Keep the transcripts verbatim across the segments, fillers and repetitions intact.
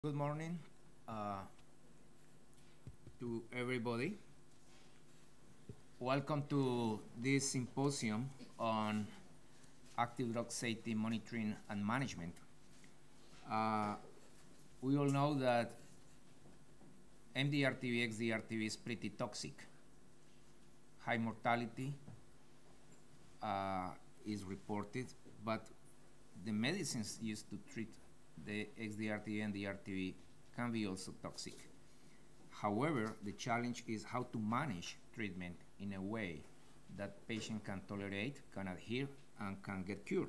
Good morning uh, to everybody. Welcome to this symposium on active drug safety monitoring and management. Uh, we all know that M D R T V, X D R T V is pretty toxic. High mortality uh, is reported, but the medicines used to treat the X D R T V and the R T V can be also toxic. However, the challenge is how to manage treatment in a way that patient can tolerate, can adhere, and can get cured.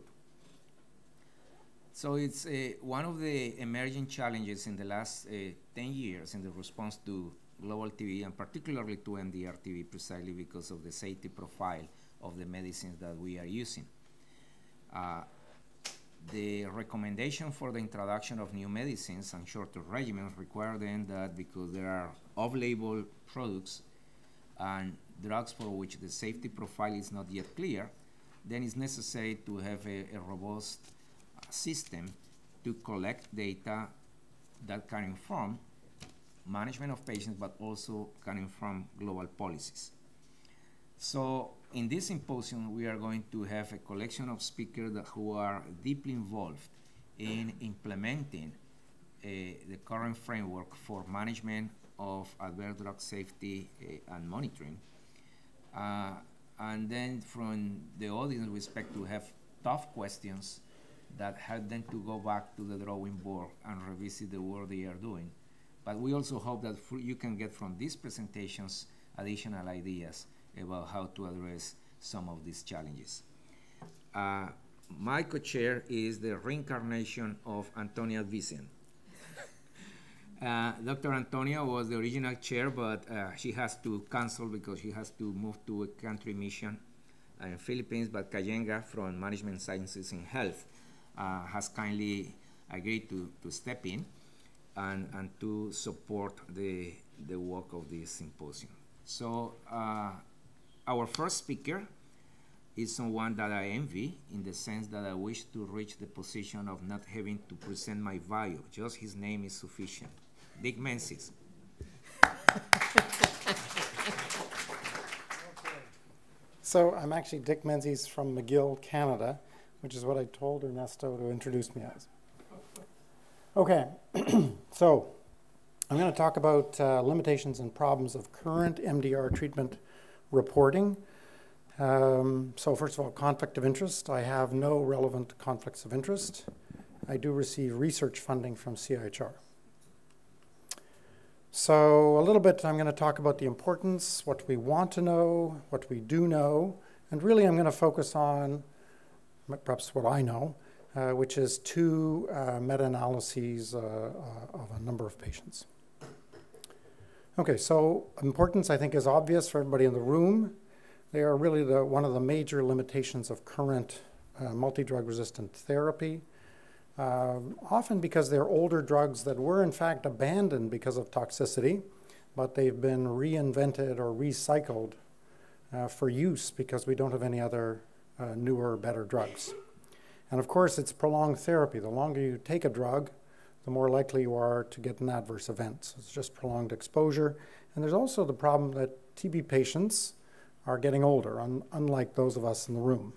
So it's uh, one of the emerging challenges in the last uh, ten years in the response to global T B and particularly to M D R T V, precisely because of the safety profile of the medicines that we are using. Uh, The recommendation for the introduction of new medicines and shorter regimens require then that because there are off-label products and drugs for which the safety profile is not yet clear, then it's necessary to have a, a robust uh, system to collect data that can inform management of patients, but also can inform global policies. So in this symposium, we are going to have a collection of speakers that who are deeply involved in implementing uh, the current framework for management of adverse drug safety uh, and monitoring. Uh, and then from the audience, we expect to have tough questions that help them to go back to the drawing board and revisit the work they are doing. But we also hope that you can get from these presentations additional ideas about how to address some of these challenges. Uh, my co-chair is the reincarnation of Antonia Vicen. uh, Doctor Antonia was the original chair, but uh, she has to cancel because she has to move to a country mission in Philippines, but Kayenga from Management Sciences in Health uh, has kindly agreed to, to step in and, and to support the, the work of this symposium. So uh, our first speaker is someone that I envy in the sense that I wish to reach the position of not having to present my bio. Just his name is sufficient. Dick Menzies. So I'm actually Dick Menzies from McGill, Canada, which is what I told Ernesto to introduce me as. Okay, so I'm going to talk about uh, limitations and problems of current M D R treatment reporting. Um, so first of all, conflict of interest. I have no relevant conflicts of interest. I do receive research funding from C I H R. So a little bit, I'm going to talk about the importance, what we want to know, what we do know, and really I'm going to focus on perhaps what I know, uh, which is two uh, meta-analyses uh, uh, of a number of patients. Okay, so importance I think is obvious for everybody in the room. They are really the, one of the major limitations of current uh, multi-drug resistant therapy, uh, often because they're older drugs that were in fact abandoned because of toxicity, but they've been reinvented or recycled uh, for use because we don't have any other uh, newer, better drugs. And of course, it's prolonged therapy. The longer you take a drug, the more likely you are to get an adverse event. So it's just prolonged exposure. And there's also the problem that T B patients are getting older, un unlike those of us in the room.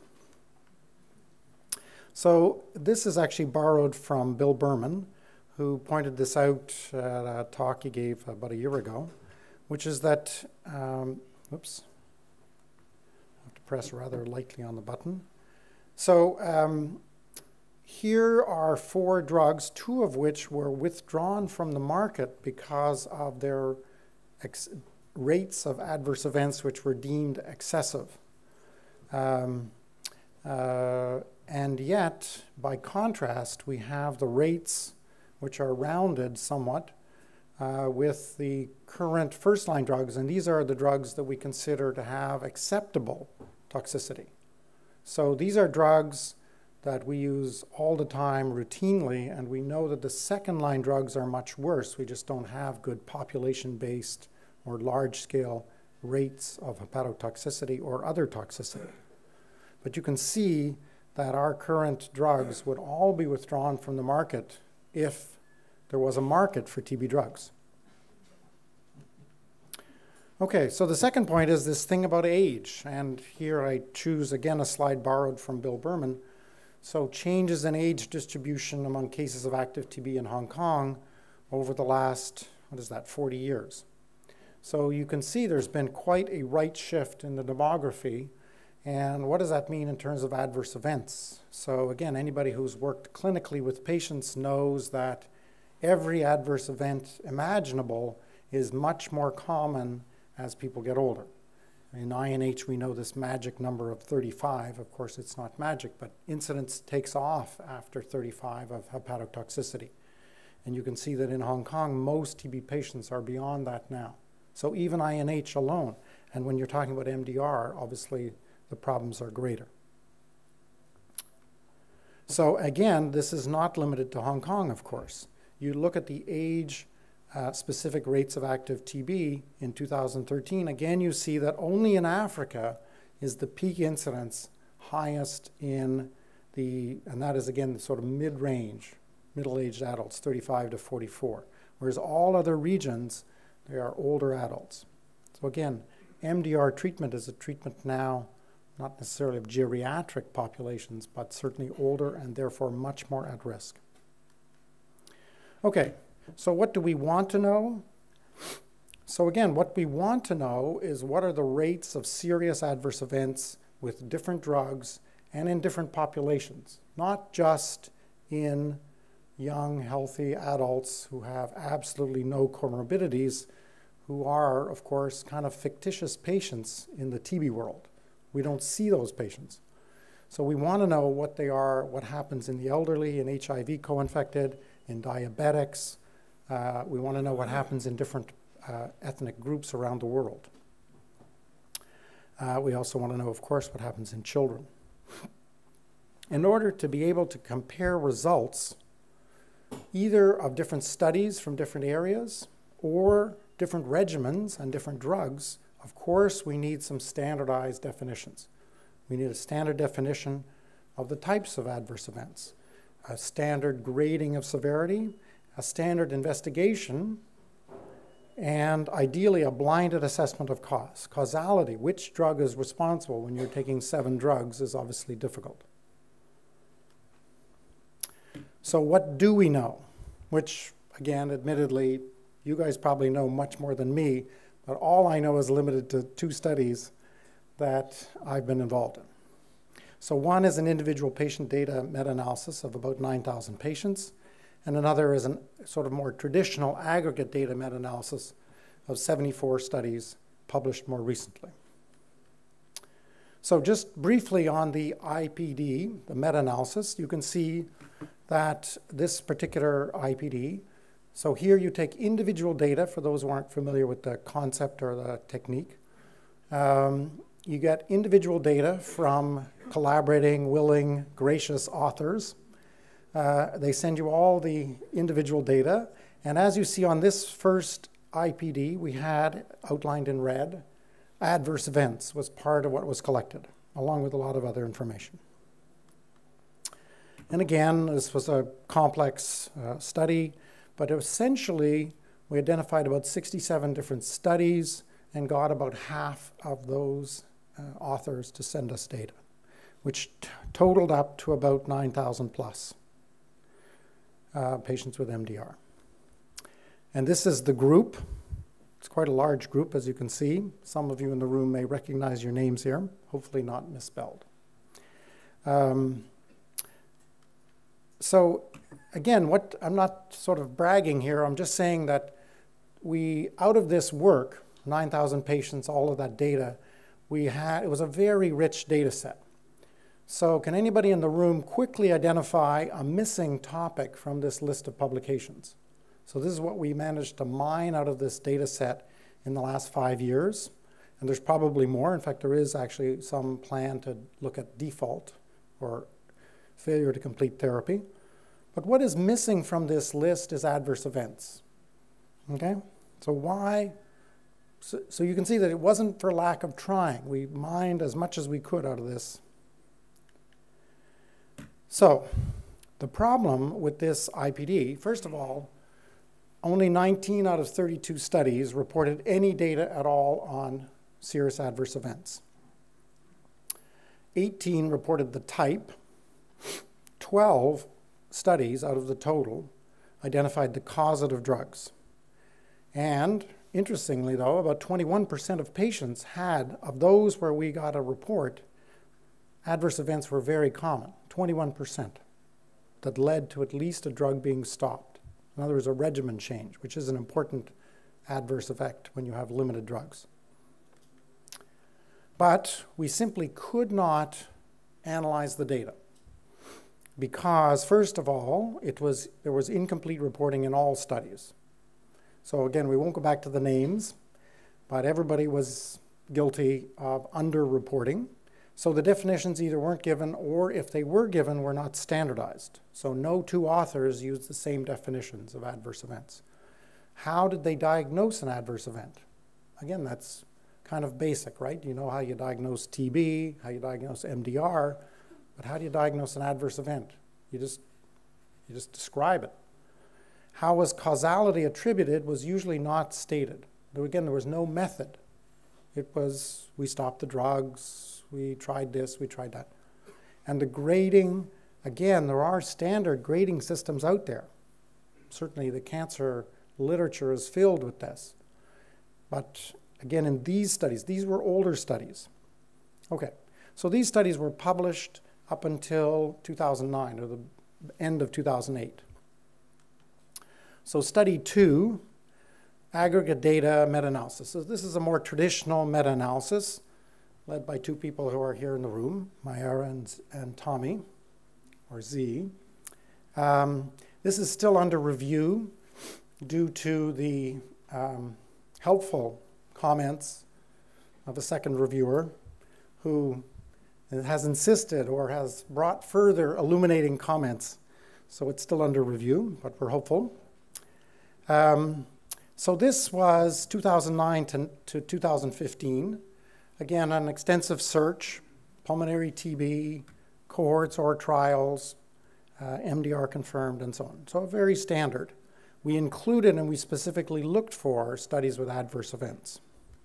So this is actually borrowed from Bill Berman, who pointed this out at a talk he gave about a year ago, which is that, um, oops, I have to press rather lightly on the button. So um, here are four drugs, two of which were withdrawn from the market because of their ex rates of adverse events which were deemed excessive. Um, uh, and yet, by contrast, we have the rates which are rounded somewhat uh, with the current first-line drugs, and these are the drugs that we consider to have acceptable toxicity. So these are drugs that we use all the time routinely, and we know that the second-line drugs are much worse. We just don't have good population-based or large-scale rates of hepatotoxicity or other toxicity. But you can see that our current drugs would all be withdrawn from the market if there was a market for T B drugs. Okay, so the second point is this thing about age. And here I choose, again, a slide borrowed from Bill Berman. So changes in age distribution among cases of active T B in Hong Kong over the last, what is that, forty years. So you can see there's been quite a right shift in the demography. And what does that mean in terms of adverse events? So again, anybody who's worked clinically with patients knows that every adverse event imaginable is much more common as people get older. In I N H, we know this magic number of thirty-five. Of course, it's not magic, but incidence takes off after thirty-five of hepatotoxicity. And you can see that in Hong Kong, most T B patients are beyond that now. So even I N H alone, and when you're talking about M D R, obviously the problems are greater. So again, this is not limited to Hong Kong, of course. You look at the age Uh, specific rates of active T B in two thousand thirteen, again, you see that only in Africa is the peak incidence highest in the, and that is again the sort of mid-range, middle-aged adults, thirty-five to forty-four, whereas all other regions, they are older adults. So again, M D R treatment is a treatment now, not necessarily of geriatric populations, but certainly older and therefore much more at risk. Okay. So what do we want to know? So again, what we want to know is what are the rates of serious adverse events with different drugs and in different populations, not just in young, healthy adults who have absolutely no comorbidities, who are, of course, kind of fictitious patients in the T B world. We don't see those patients. So we want to know what they are, what happens in the elderly, in H I V co-infected, in diabetics. Uh, we want to know what happens in different uh, ethnic groups around the world. Uh, we also want to know, of course, what happens in children. In order to be able to compare results, either of different studies from different areas or different regimens and different drugs, of course, we need some standardized definitions. We need a standard definition of the types of adverse events, a standard grading of severity, a standard investigation, and ideally a blinded assessment of cause. Causality, which drug is responsible when you're taking seven drugs, is obviously difficult. So what do we know? Which, again, admittedly, you guys probably know much more than me, but all I know is limited to two studies that I've been involved in. So one is an individual patient data meta-analysis of about nine thousand patients, and another is a sort of more traditional aggregate data meta-analysis of seventy-four studies published more recently. So just briefly on the I P D, the meta-analysis, you can see that this particular I P D, so here you take individual data, for those who aren't familiar with the concept or the technique. Um, you get individual data from collaborating, willing, gracious authors. Uh, they send you all the individual data. And as you see on this first I P D, we had outlined in red, adverse events was part of what was collected, along with a lot of other information. And again, this was a complex uh, study, but essentially we identified about sixty-seven different studies and got about half of those uh, authors to send us data, which totaled up to about nine thousand plus. Uh, patients with M D R. And this is the group. It's quite a large group, as you can see. Some of you in the room may recognize your names here, hopefully not misspelled. Um, so again, what I'm not sort of bragging here, I'm just saying that we, out of this work, nine thousand patients, all of that data, we had, it was a very rich data set. So can anybody in the room quickly identify a missing topic from this list of publications? So this is what we managed to mine out of this data set in the last five years. And there's probably more. In fact, there is actually some plan to look at default or failure to complete therapy. But what is missing from this list is adverse events. Okay? So why? So, so you can see that it wasn't for lack of trying. We mined as much as we could out of this. So the problem with this I P D, first of all, only nineteen out of thirty-two studies reported any data at all on serious adverse events. eighteen reported the type. twelve studies out of the total identified the causative drugs. And interestingly, though, about twenty-one percent of patients had, of those where we got a report, adverse events were very common, twenty-one percent, that led to at least a drug being stopped. In other words, a regimen change, which is an important adverse effect when you have limited drugs. But we simply could not analyze the data because, first of all, it was, there was incomplete reporting in all studies. So again, we won't go back to the names, but everybody was guilty of underreporting. So the definitions either weren't given, or if they were given, were not standardized. So no two authors used the same definitions of adverse events. How did they diagnose an adverse event? Again, that's kind of basic, right? You know how you diagnose T B, how you diagnose M D R, but how do you diagnose an adverse event? You just, you just describe it. How was causality attributed was usually not stated. Though again, there was no method. It was, we stopped the drugs, we tried this, we tried that. And the grading, again, there are standard grading systems out there. Certainly the cancer literature is filled with this. But again, in these studies, these were older studies. Okay, so these studies were published up until two thousand nine, or the end of two thousand eight. So study two, aggregate data meta-analysis. So this is a more traditional meta-analysis led by two people who are here in the room, Mayara and, and Tommy, or Z. Um, this is still under review due to the um, helpful comments of a second reviewer who has insisted or has brought further illuminating comments. So it's still under review, but we're hopeful. Um, so this was two thousand nine to, to two thousand fifteen. Again, an extensive search, pulmonary T B, cohorts or trials, uh, M D R confirmed, and so on. So very standard. We included and we specifically looked for studies with adverse events.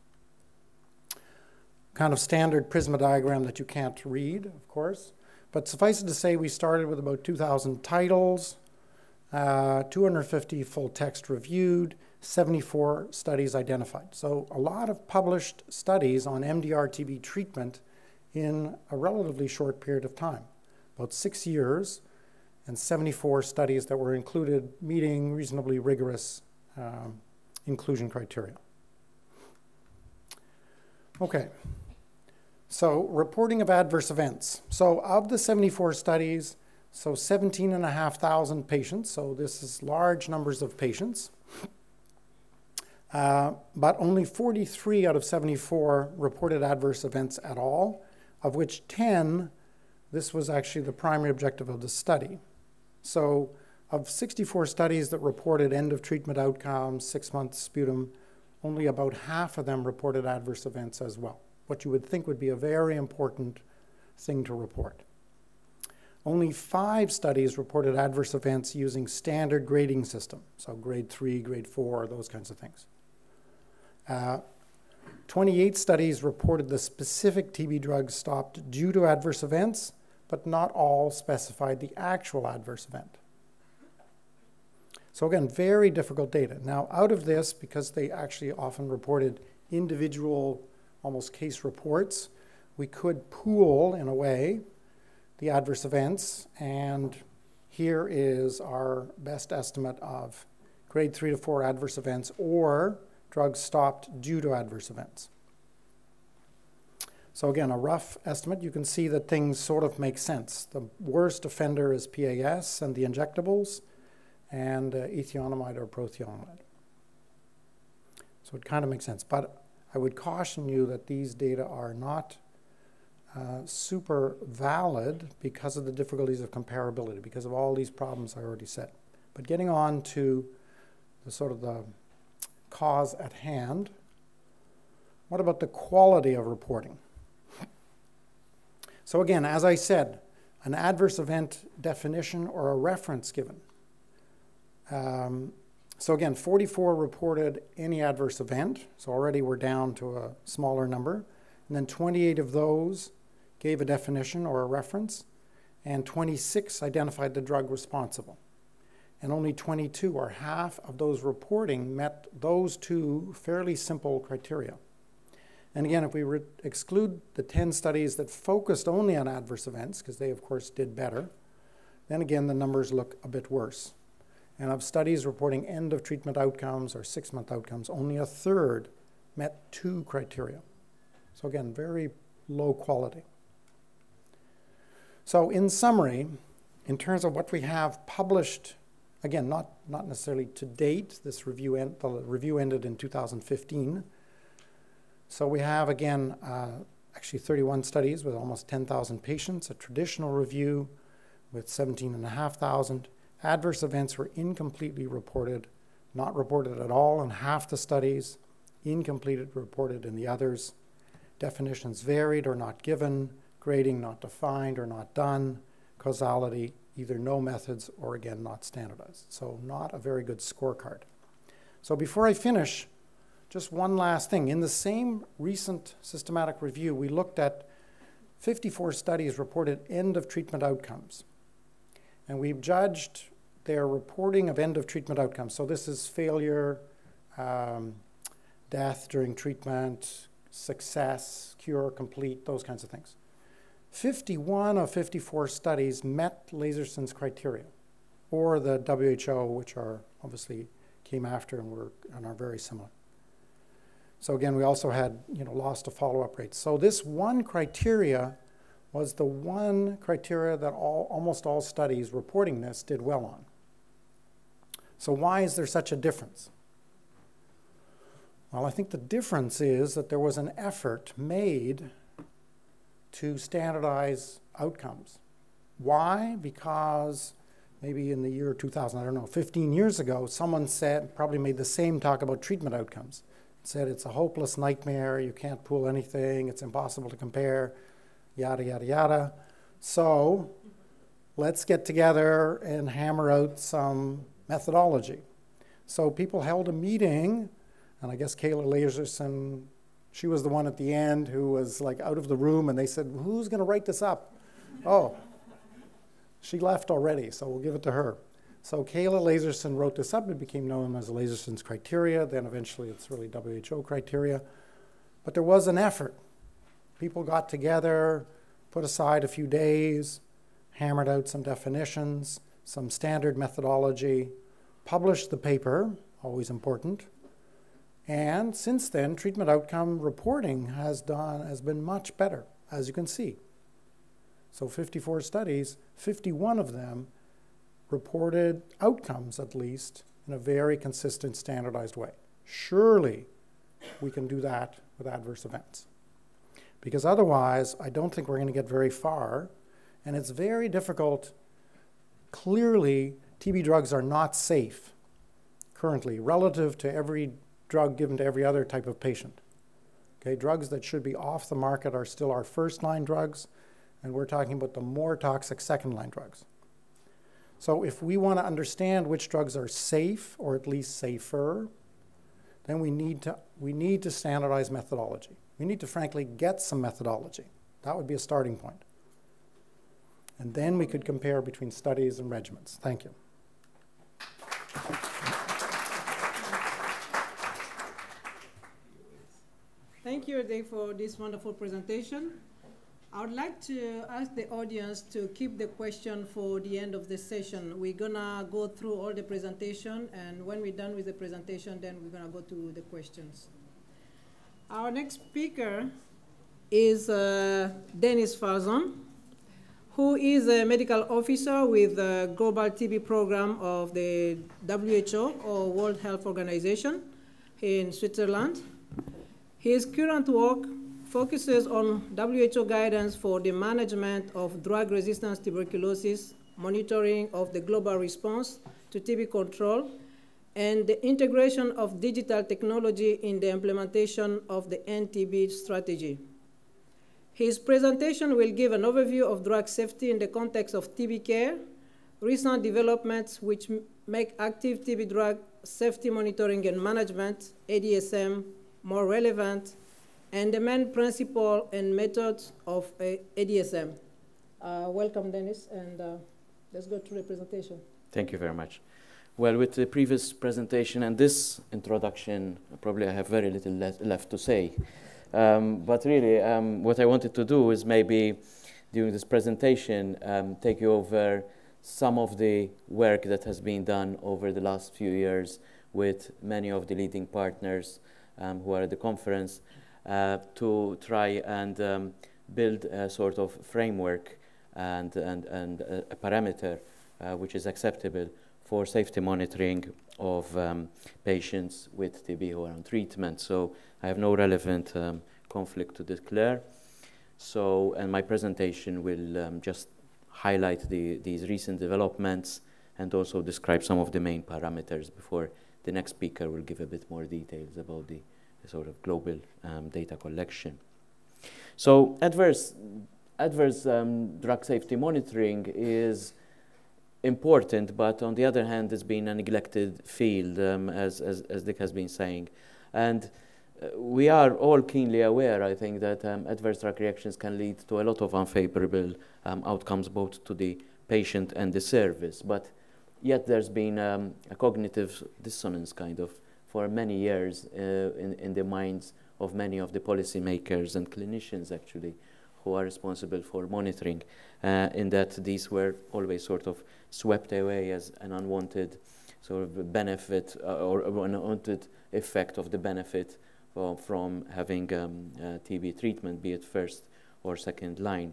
Kind of standard Prisma diagram that you can't read, of course. But suffice it to say, we started with about two thousand titles, uh, two hundred fifty full text reviewed, seventy-four studies identified. So a lot of published studies on M D R T B treatment in a relatively short period of time, about six years, and seventy-four studies that were included meeting reasonably rigorous um, inclusion criteria. Okay, so reporting of adverse events. So of the seventy-four studies, so seventeen and a half thousand patients, so this is large numbers of patients, uh, but only forty-three out of seventy-four reported adverse events at all, of which ten, this was actually the primary objective of the study. So of sixty-four studies that reported end of treatment outcomes, six months sputum, only about half of them reported adverse events as well, what you would think would be a very important thing to report. Only five studies reported adverse events using standard grading system, so grade three, grade four, those kinds of things. Uh, twenty-eight studies reported the specific T B drugs stopped due to adverse events, but not all specified the actual adverse event. So again, very difficult data. Now, out of this, because they actually often reported individual, almost case reports, we could pool, in a way, the adverse events, and here is our best estimate of grade three to four adverse events or drugs stopped due to adverse events. So again, a rough estimate. You can see that things sort of make sense. The worst offender is P A S and the injectables, and uh, ethionamide or prothionamide. So it kind of makes sense. But I would caution you that these data are not uh, super valid because of the difficulties of comparability, because of all these problems I already said. But getting on to the sort of the cause at hand, what about the quality of reporting? So again, as I said, an adverse event definition or a reference given. Um, So again, forty-four reported any adverse event. So already we're down to a smaller number. And then twenty-eight of those gave a definition or a reference, and twenty-six identified the drug responsible. And only twenty-two, or half of those reporting, met those two fairly simple criteria. And again, if we re exclude the ten studies that focused only on adverse events, because they, of course, did better, then again, the numbers look a bit worse. And of studies reporting end-of-treatment outcomes or six-month outcomes, only a third met two criteria. So again, very low quality. So in summary, in terms of what we have published, again, not, not necessarily to date, this review, end, the review ended in two thousand fifteen. So we have, again, uh, actually thirty-one studies with almost ten thousand patients, a traditional review with seventeen thousand five hundred. Adverse events were incompletely reported, not reported at all in half the studies, incomplete reported in the others. Definitions varied or not given, grading not defined or not done, causality either no methods or again not standardized. So not a very good scorecard. So before I finish, just one last thing. In the same recent systematic review, we looked at fifty-four studies reported end of treatment outcomes. And we've judged their reporting of end of treatment outcomes. So this is failure, um, death during treatment, success, cure, complete, those kinds of things. fifty-one of fifty-four studies met Laserson's criteria, or the W H O, which are obviously came after and, were, and are very similar. So again, we also had you know, loss to follow-up rates. So this one criteria was the one criteria that all, almost all studies reporting this did well on. So why is there such a difference? Well, I think the difference is that there was an effort made to standardize outcomes. Why? Because maybe in the year two thousand, I don't know, fifteen years ago, someone said, probably made the same talk about treatment outcomes. Said it's a hopeless nightmare, you can't pool anything, it's impossible to compare, yada, yada, yada. So let's get together and hammer out some methodology. So people held a meeting, and I guess Kayla Laserson, she was the one at the end who was like out of the room, and they said, who's going to write this up? Oh, she left already, so we'll give it to her. So Kayla Laserson wrote this up. It became known as Laserson's criteria. Then eventually it's really W H O criteria. But there was an effort. People got together, put aside a few days, hammered out some definitions, some standard methodology, published the paper, always important. And since then, treatment outcome reporting has done has been much better, as you can see. So fifty-four studies, fifty-one of them reported outcomes, at least, in a very consistent, standardized way. Surely we can do that with adverse events. Because otherwise, I don't think we're going to get very far, and it's very difficult. Clearly, T B drugs are not safe currently relative to every drug given to every other type of patient. Okay, drugs that should be off the market are still our first-line drugs, and we're talking about the more toxic second-line drugs. So if we want to understand which drugs are safe, or at least safer, then we need to, we need to standardize methodology. We need to, frankly, get some methodology. That would be a starting point. And then we could compare between studies and regimens. Thank you. Thank you, Dave, for this wonderful presentation. I would like to ask the audience to keep the question for the end of the session. We're gonna go through all the presentation, and when we're done with the presentation, then we're gonna go to the questions. Our next speaker is uh, Dennis Farzon, who is a medical officer with the Global T B Program of the W H O, or World Health Organization, in Switzerland. His current work focuses on W H O guidance for the management of drug-resistant tuberculosis, monitoring of the global response to T B control, and the integration of digital technology in the implementation of the N T B strategy. His presentation will give an overview of drug safety in the context of T B care, recent developments which make active T B drug safety monitoring and management, A D S M, more relevant, and the main principle and methods of A D S M. Uh, welcome, Dennis, and uh, let's go through the presentation. Thank you very much. Well, with the previous presentation and this introduction, probably I have very little le left to say. Um, but really, um, what I wanted to do is maybe during this presentation um, take you over some of the work that has been done over the last few years with many of the leading partners um, who are at the conference uh, to try and um, build a sort of framework and, and, and a, a parameter uh, which is acceptable for safety monitoring of um, patients with T B who are on treatment. So I have no relevant um, conflict to declare. So, and my presentation will um, just highlight the, these recent developments and also describe some of the main parameters before the next speaker will give a bit more details about the, the sort of global um, data collection. So adverse, adverse um, drug safety monitoring is important, but on the other hand, it's been a neglected field, um, as, as, as Dick has been saying. And uh, we are all keenly aware, I think, that um, adverse drug reactions can lead to a lot of unfavorable um, outcomes, both to the patient and the service. But yet there's been um, a cognitive dissonance, kind of, for many years uh, in, in the minds of many of the policymakers and clinicians, actually, who are responsible for monitoring, uh, in that these were always sort of swept away as an unwanted sort of benefit uh, or, or an unwanted effect of the benefit uh, from having um, uh, T B treatment, be it first or second line.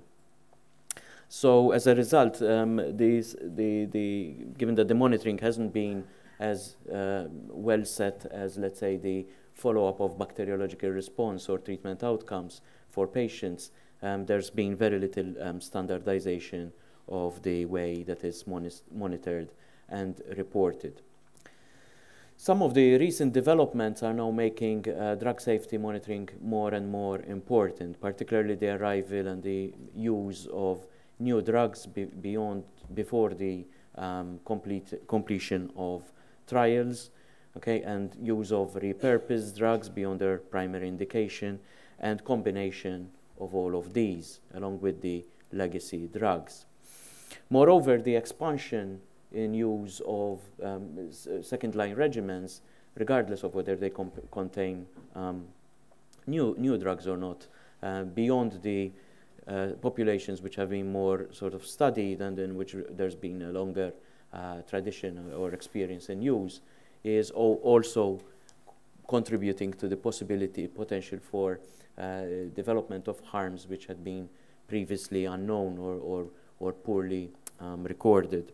So as a result, um, these, the, the, given that the monitoring hasn't been as uh, well set as, let's say, the follow-up of bacteriological response or treatment outcomes for patients, um, there's been very little um, standardization of the way that is monitored and reported. Some of the recent developments are now making uh, drug safety monitoring more and more important, particularly the arrival and the use of new drugs be beyond, before the um, complete completion of trials, okay, and use of repurposed drugs beyond their primary indication, and combination of all of these, along with the legacy drugs. Moreover, the expansion in use of um, second-line regimens, regardless of whether they contain um, new, new drugs or not, uh, beyond the uh, populations which have been more sort of studied and in which there's been a longer uh, tradition or experience in use, is also contributing to the possibility, potential for uh, development of harms which had been previously unknown or, or, or poorly um, recorded.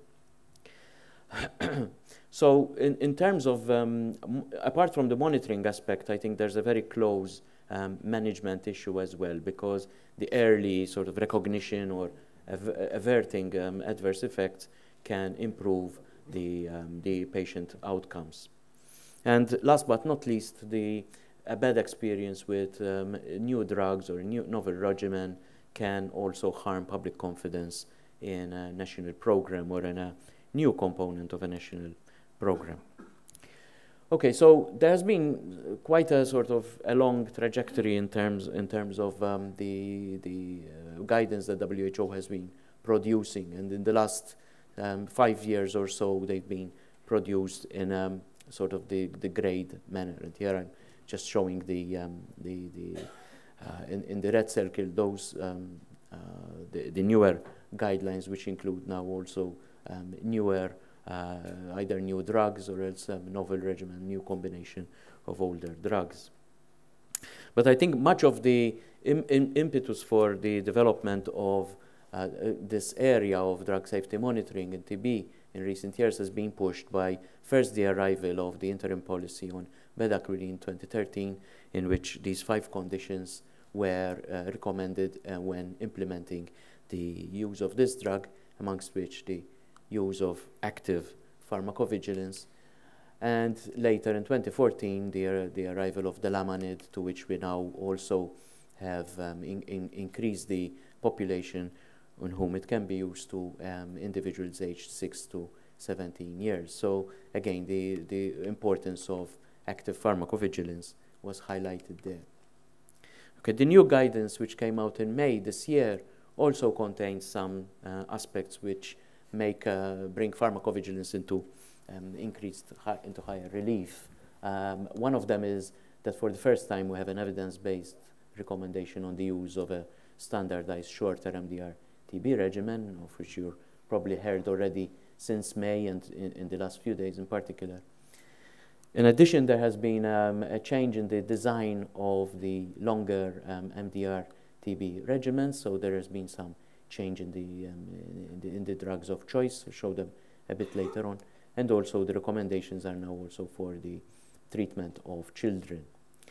So in, in terms of, um, apart from the monitoring aspect, I think there's a very close um, management issue as well, because the early sort of recognition or av averting um, adverse effects can improve the, um, the patient outcomes. And last but not least, the a bad experience with um, new drugs or a new novel regimen can also harm public confidence in a national program or in a new component of a national program. Okay, so there's been quite a sort of a long trajectory in terms in terms of um, the the uh, guidance that W H O has been producing, and in the last um, five years or so, they've been produced in um, sort of the the grade manner. And here I'm just showing the um, the the uh, in in the red circle those um, uh, the the newer guidelines, which include now also um, newer. Uh, either new drugs or else um, novel regimen, new combination of older drugs. But I think much of the im im impetus for the development of uh, uh, this area of drug safety monitoring and T B in recent years has been pushed by first the arrival of the interim policy on bedaquiline in twenty thirteen, in which these five conditions were uh, recommended uh, when implementing the use of this drug, amongst which the use of active pharmacovigilance, and later in twenty fourteen the, uh, the arrival of delamanid, to which we now also have um, in, in increased the population on whom it can be used to um, individuals aged six to seventeen years. So again, the, the importance of active pharmacovigilance was highlighted there. Okay, the new guidance which came out in May this year also contains some uh, aspects which make uh, bring pharmacovigilance into um, increased hi into higher relief. Um, one of them is that for the first time we have an evidence-based recommendation on the use of a standardized shorter M D R T B regimen, of which you probably heard already since May and in, in the last few days in particular. In addition, there has been um, a change in the design of the longer um, M D R T B regimens, so there has been some change in the, um, in the, in the drugs of choice. I'll show them a bit later on. And also the recommendations are now also for the treatment of children.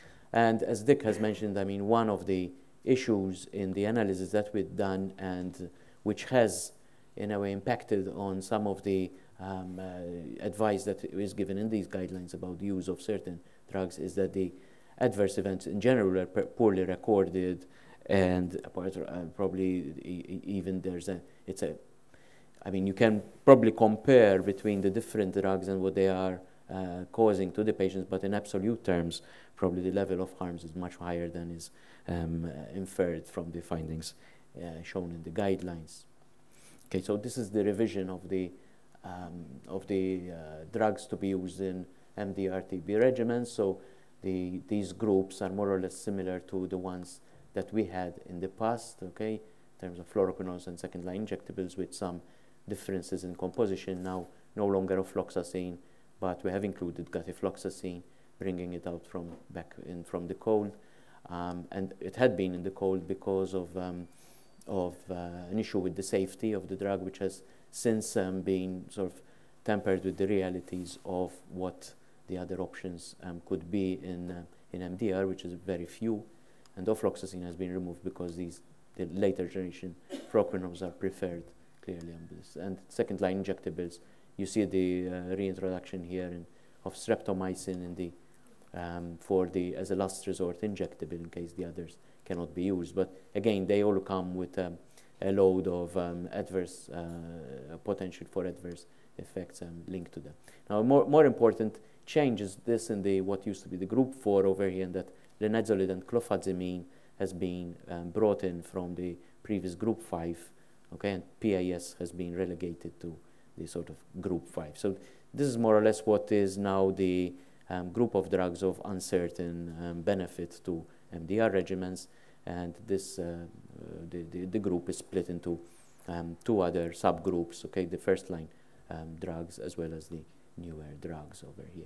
And as Dick has mentioned, I mean, one of the issues in the analysis that we've done and which has in a way impacted on some of the um, uh, advice that is given in these guidelines about the use of certain drugs is that the adverse events in general are poorly recorded, and apart, uh, probably e even there's a, it's a, I mean, you can probably compare between the different drugs and what they are uh, causing to the patients, but in absolute terms, probably the level of harms is much higher than is um, uh, inferred from the findings uh, shown in the guidelines. Okay, so this is the revision of the um, of the uh, drugs to be used in M D R T B regimens. So the these groups are more or less similar to the ones that we had in the past. Okay, in terms of fluoroquinolones and second-line injectables, with some differences in composition. Now, no longer ofloxacin, but we have included gafifloxacin, bringing it out from back in from the cold, um, and it had been in the cold because of um, of uh, an issue with the safety of the drug, which has since um, been sort of tempered with the realities of what the other options um, could be in uh, in M D R, which is very few, and ofloxacin has been removed because these the later generation fluoroquinolones are preferred clearly on this. And second-line injectables, you see the uh, reintroduction here in, of streptomycin in the um, for the as a last resort injectable in case the others cannot be used. But again, they all come with um, a load of um, adverse uh, potential for adverse effects um, linked to them. Now, more more important change is this in the what used to be the group four over here, and that linezolid and clofazimine has been um, brought in from the previous group five, okay, and P A S has been relegated to the sort of group five. So this is more or less what is now the um, group of drugs of uncertain um, benefit to M D R regimens, and this uh, uh, the, the, the group is split into um, two other subgroups, okay, the first line um, drugs as well as the newer drugs over here.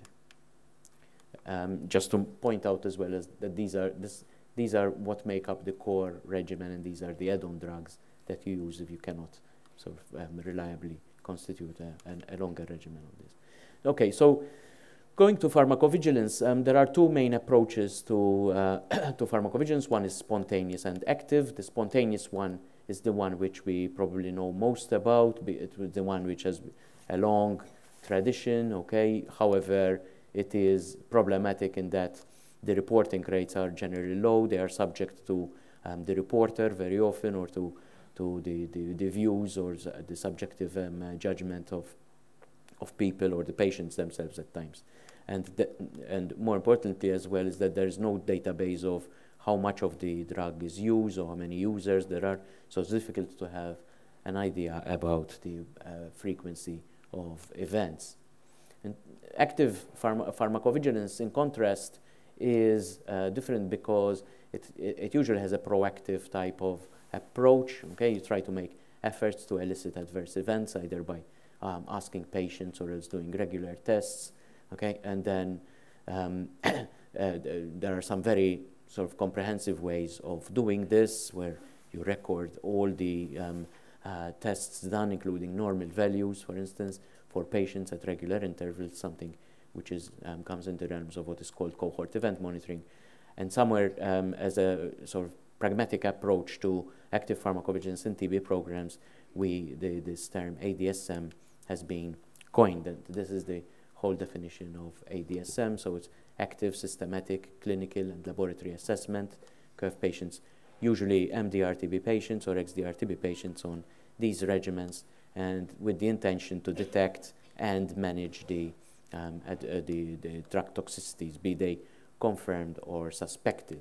Um, just to point out as well as that these are this these are what make up the core regimen, and these are the add-on drugs that you use if you cannot sort of um, reliably constitute a, an, a longer regimen of this. Okay, so going to pharmacovigilance, um, there are two main approaches to uh, to pharmacovigilance. One is spontaneous and active. The spontaneous one is the one which we probably know most about. It was the one which has a long tradition. Okay, however, it is problematic in that the reporting rates are generally low. They are subject to um, the reporter very often, or to to the, the, the views or the subjective um, uh, judgment of of people or the patients themselves at times. And, the, and more importantly as well is that there is no database of how much of the drug is used or how many users there are, so it's difficult to have an idea about the uh, frequency of events. And active pharma pharmacovigilance, in contrast, is uh, different because it, it, it usually has a proactive type of approach. Okay, you try to make efforts to elicit adverse events, either by um, asking patients or else doing regular tests. Okay, and then um, uh, there are some very sort of comprehensive ways of doing this, where you record all the um, uh, tests done, including normal values, for instance, for patients at regular intervals, something which is um, comes into the realms of what is called cohort event monitoring. And somewhere um, as a sort of pragmatic approach to active pharmacovigilance in T B programs, we the, this term A D S M has been coined. And this is the whole definition of A D S M. So it's active, systematic, clinical, and laboratory assessment of patients, usually M D R T B patients or X D R T B patients on these regimens, and with the intention to detect and manage the, um, ad, uh, the, the drug toxicities, be they confirmed or suspected.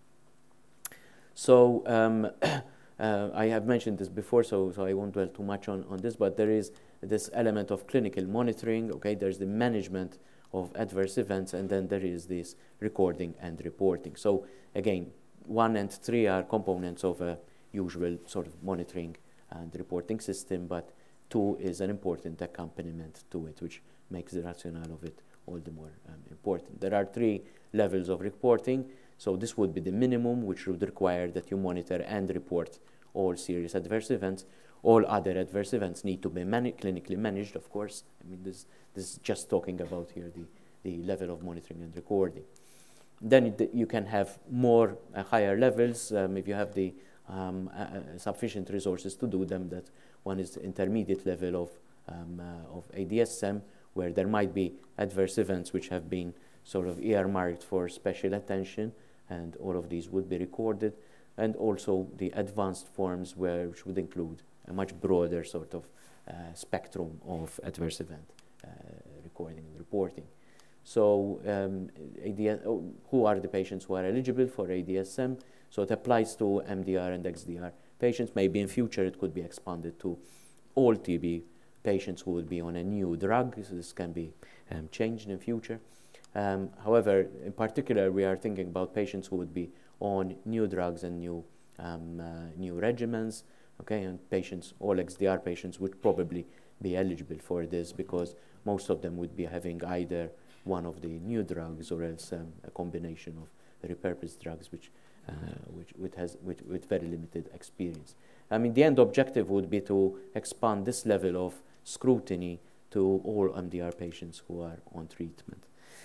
So um, uh, I have mentioned this before, so, so I won't dwell too much on, on this, but there is this element of clinical monitoring, okay? There's the management of adverse events, and then there is this recording and reporting. So again, one and three are components of a usual sort of monitoring and reporting system, but two is an important accompaniment to it, which makes the rationale of it all the more um, important. There are three levels of reporting. So this would be the minimum, which would require that you monitor and report all serious adverse events. All other adverse events need to be mani clinically managed, of course. I mean, this, this is just talking about here the, the level of monitoring and recording. Then it, you can have more uh, higher levels um, if you have the um, uh, sufficient resources to do them. That one is the intermediate level of, um, uh, of A D S M, where there might be adverse events which have been sort of earmarked for special attention, and all of these would be recorded, and also the advanced forms, where, which would include a much broader sort of uh, spectrum of adverse event uh, recording and reporting. So um, A D S, oh, who are the patients who are eligible for A D S M? So it applies to M D R and X D R patients. Maybe in future it could be expanded to all T B patients who would be on a new drug. So this can be um, changed in future. Um, however, in particular, we are thinking about patients who would be on new drugs and new, um, uh, new regimens, okay, and patients, all X D R patients would probably be eligible for this, because most of them would be having either one of the new drugs or else um, a combination of repurposed drugs, which, uh, which, which has which, with very limited experience. I mean, the end objective would be to expand this level of scrutiny to all M D R patients who are on treatment.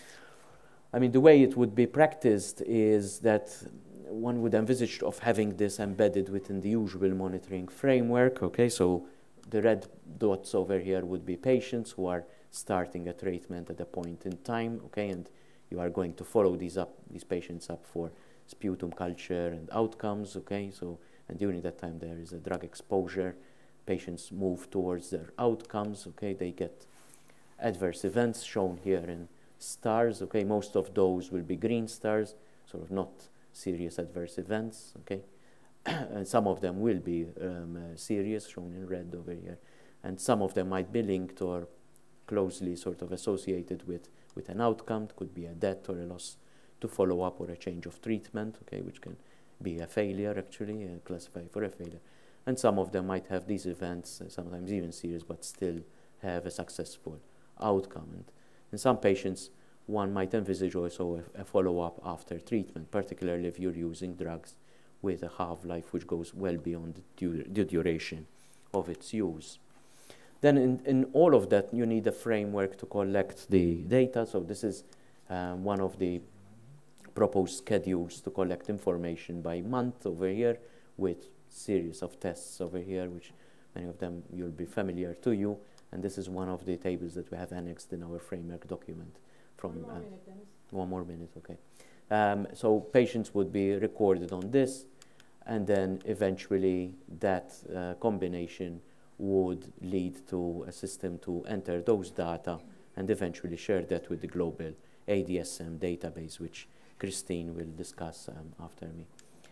I mean, the way it would be practiced is that one would envisage of having this embedded within the usual monitoring framework, okay? So the red dots over here would be patients who are starting a treatment at a point in time, okay? And you are going to follow these up, these patients up for sputum culture and outcomes, okay? So, and during that time there is a drug exposure. Patients move towards their outcomes, okay? They get adverse events shown here in stars, okay? Most of those will be green stars, sort of not serious adverse events, okay? And some of them will be um, uh, serious, shown in red over here. And some of them might be linked or closely sort of associated with, with an outcome. It could be a death or a loss to follow up, or a change of treatment, okay, which can be a failure, actually, uh, classified for a failure. And some of them might have these events, uh, sometimes even serious, but still have a successful outcome. And in some patients, one might envisage also a, a follow-up after treatment, particularly if you're using drugs with a half-life which goes well beyond the, du the duration of its use. Then in, in all of that, you need a framework to collect the data. So this is um, one of the proposed schedules to collect information by month over here, with series of tests over here, which many of them you'll be familiar to you. And this is one of the tables that we have annexed in our framework document. From, one more uh, minute, Dennis. One more minute, okay. Um, so patients would be recorded on this, and then eventually that uh, combination would lead to a system to enter those data and eventually share that with the global A D S M database, which Christine will discuss um, after me.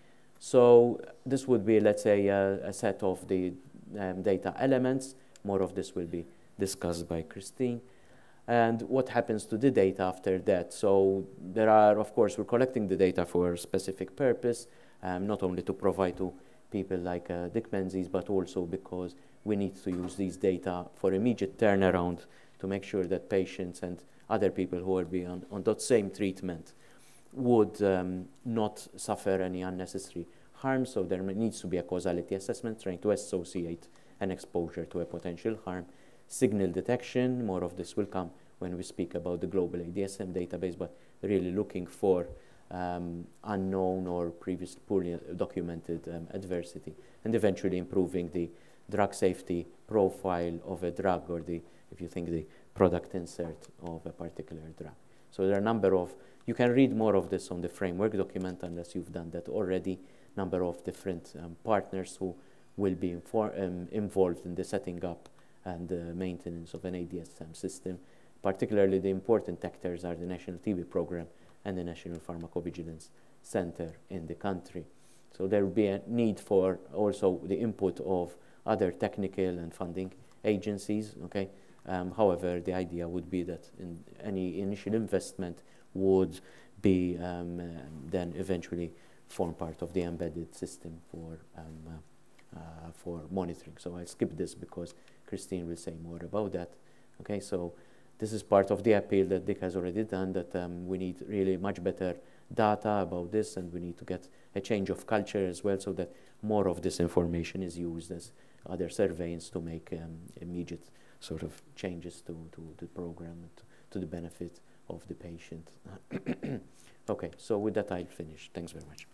So this would be, let's say, uh, a set of the um, data elements. More of this will be discussed by Christine. And what happens to the data after that? So there are, of course, we're collecting the data for a specific purpose, um, not only to provide to people like uh, Dick Menzies, but also because we need to use these data for immediate turnaround to make sure that patients and other people who will be on, on that same treatment would um, not suffer any unnecessary harm. So there needs to be a causality assessment trying to associate an exposure to a potential harm. Signal detection, more of this will come when we speak about the global A D S M database, but really looking for um, unknown or previously poorly documented um, adversity, and eventually improving the drug safety profile of a drug, or the, if you think, the product insert of a particular drug. So there are a number of, you can read more of this on the framework document unless you've done that already, number of different um, partners who will be um, involved in the setting up and the maintenance of an A D S M system. Particularly the important actors are the National T B Program and the National Pharmacovigilance Center in the country. So there will be a need for also the input of other technical and funding agencies, okay? Um, however, the idea would be that in any initial investment would be um, uh, then eventually form part of the embedded system for, um, uh, uh, for monitoring. So I'll skip this because Christine will say more about that, okay? So this is part of the appeal that Dick has already done, that um, we need really much better data about this, and we need to get a change of culture as well, so that more of this information is used as other surveillance to make um, immediate sort of changes to, to the program, to, to the benefit of the patient. Okay, so with that I'll finish. Thanks very much.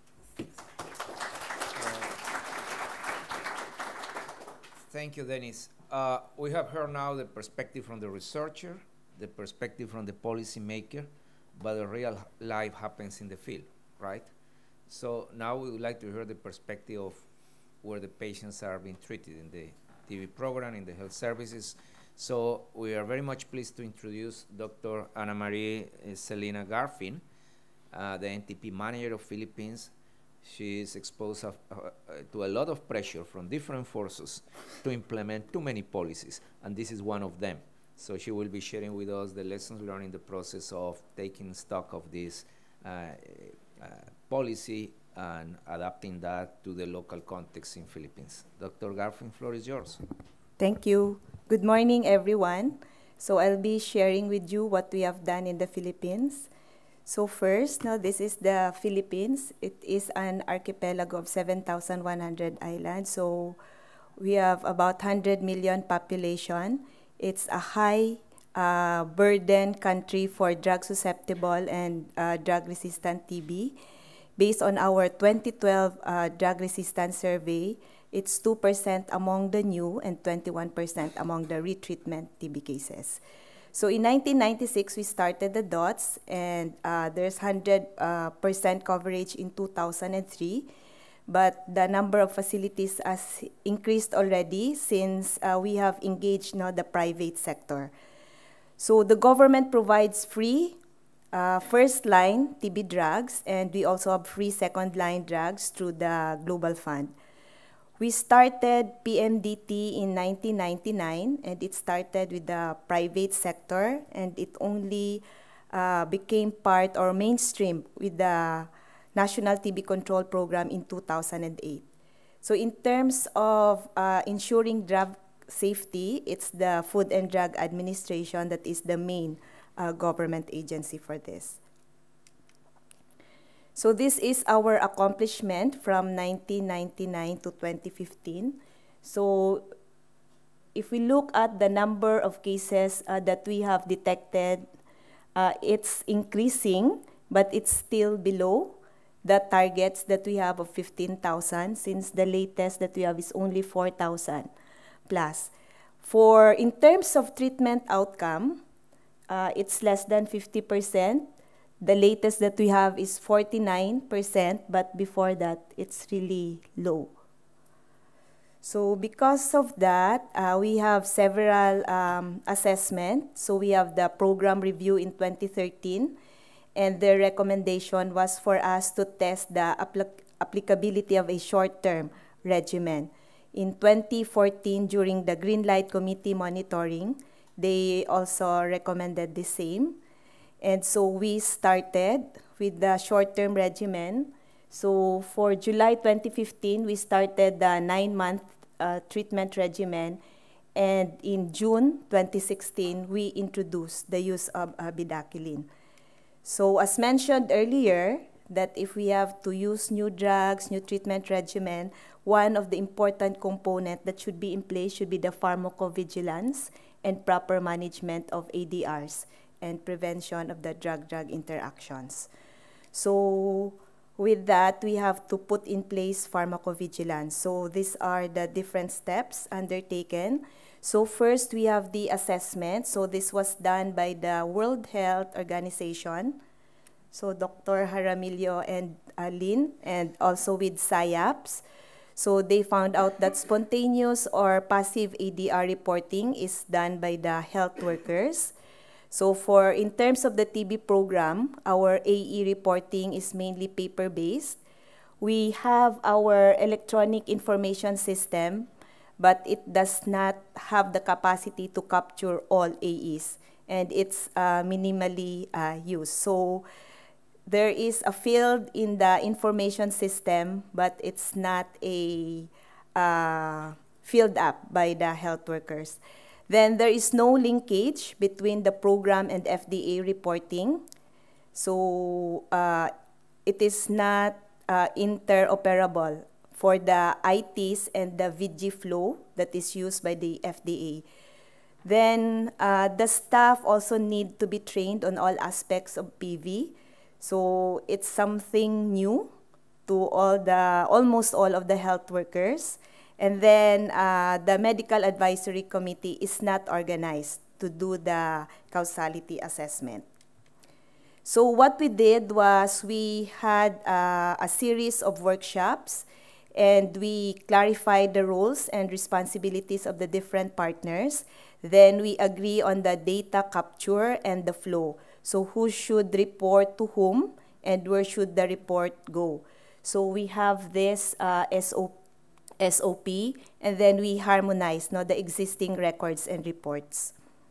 Thank you, Dennis. Uh, we have heard now the perspective from the researcher, the perspective from the policymaker, but the real life happens in the field, right? So now we would like to hear the perspective of where the patients are being treated in the T V program, in the health services. So we are very much pleased to introduce Doctor Ana Marie Selena Garfin, uh, the N T P manager of Philippines. She is exposed of, uh, to a lot of pressure from different forces to implement too many policies, and this is one of them. So she will be sharing with us the lessons learned in the process of taking stock of this uh, uh, policy and adapting that to the local context in Philippines. Doctor Garfin, floor is yours. Thank you. Good morning, everyone. So I'll be sharing with you what we have done in the Philippines. So first, now this is the Philippines. It is an archipelago of seven thousand one hundred islands. So we have about one hundred million population. It's a high uh, burden country for drug-susceptible and uh, drug-resistant T B. Based on our twenty twelve uh, drug resistance survey, it's two percent among the new and twenty-one percent among the retreatment T B cases. So in nineteen ninety-six, we started the DOTS, and uh, there's one hundred percent uh, coverage in two thousand three. But the number of facilities has increased already since uh, we have engaged now the private sector. So the government provides free uh, first line T B drugs, and we also have free second line drugs through the Global Fund. We started P M D T in nineteen ninety-nine, and it started with the private sector, and it only uh, became part or mainstream with the National T B Control Program in two thousand eight. So in terms of uh, ensuring drug safety, it's the Food and Drug Administration that is the main uh, government agency for this. So this is our accomplishment from nineteen ninety-nine to twenty fifteen. So if we look at the number of cases uh, that we have detected, uh, it's increasing, but it's still below the targets that we have of fifteen thousand, since the latest that we have is only four thousand plus. For in terms of treatment outcome, uh, it's less than fifty percent. The latest that we have is forty-nine percent, but before that, it's really low. So because of that, uh, we have several um, assessments. So we have the program review in twenty thirteen, and the recommendation was for us to test the applic applicability of a short-term regimen. In twenty fourteen, during the Green Light Committee monitoring, they also recommended the same. And so we started with the short-term regimen. So for July twenty fifteen, we started the nine-month uh, treatment regimen. And in June twenty sixteen, we introduced the use of uh, bedaquiline. So as mentioned earlier, that if we have to use new drugs, new treatment regimen, one of the important components that should be in place should be the pharmacovigilance and proper management of A D Rs and prevention of the drug-drug interactions. So with that, we have to put in place pharmacovigilance. So these are the different steps undertaken. So first, we have the assessment. So this was done by the World Health Organization. So Doctor Jaramillo and uh, Lynn, and also with S I A P S. So they found out that spontaneous or passive A D R reporting is done by the health workers. So for, in terms of the T B program, our A E reporting is mainly paper-based. We have our electronic information system, but it does not have the capacity to capture all A Es, and it's uh, minimally uh, used. So there is a field in the information system, but it's not a uh, filled up by the health workers. Then there is no linkage between the program and F D A reporting. So uh, it is not uh, interoperable for the I Ts and the V G flow that is used by the F D A. Then uh, the staff also need to be trained on all aspects of P V. So it's something new to all the, almost all of the health workers. And then uh, the medical advisory committee is not organized to do the causality assessment. So what we did was we had uh, a series of workshops, and we clarified the roles and responsibilities of the different partners. Then we agree on the data capture and the flow. So who should report to whom, and where should the report go? So we have this uh, S O P, and then we harmonize no, the existing records and reports.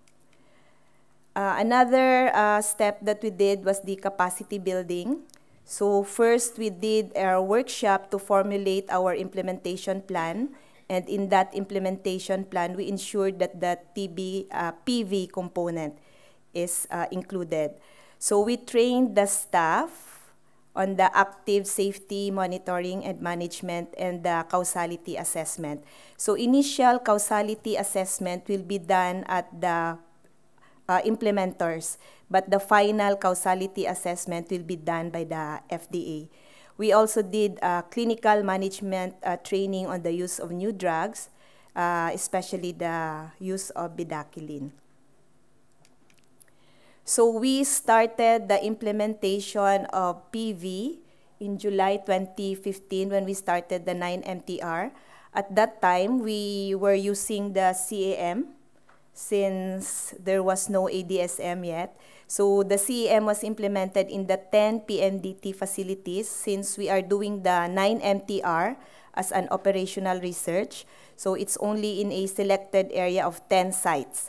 Uh, another uh, step that we did was the capacity building. So first we did a workshop to formulate our implementation plan, and in that implementation plan we ensured that the T B, uh, P V component is uh, included. So we trained the staff on the active safety monitoring and management and the causality assessment. So initial causality assessment will be done at the uh, implementers, but the final causality assessment will be done by the F D A. We also did uh, clinical management uh, training on the use of new drugs, uh, especially the use of bedaquiline. So we started the implementation of P V in July twenty fifteen when we started the nine M T R. At that time, we were using the C A M since there was no A D S M yet. So the C A M was implemented in the ten P M D T facilities since we are doing the nine M T R as an operational research. So it's only in a selected area of ten sites.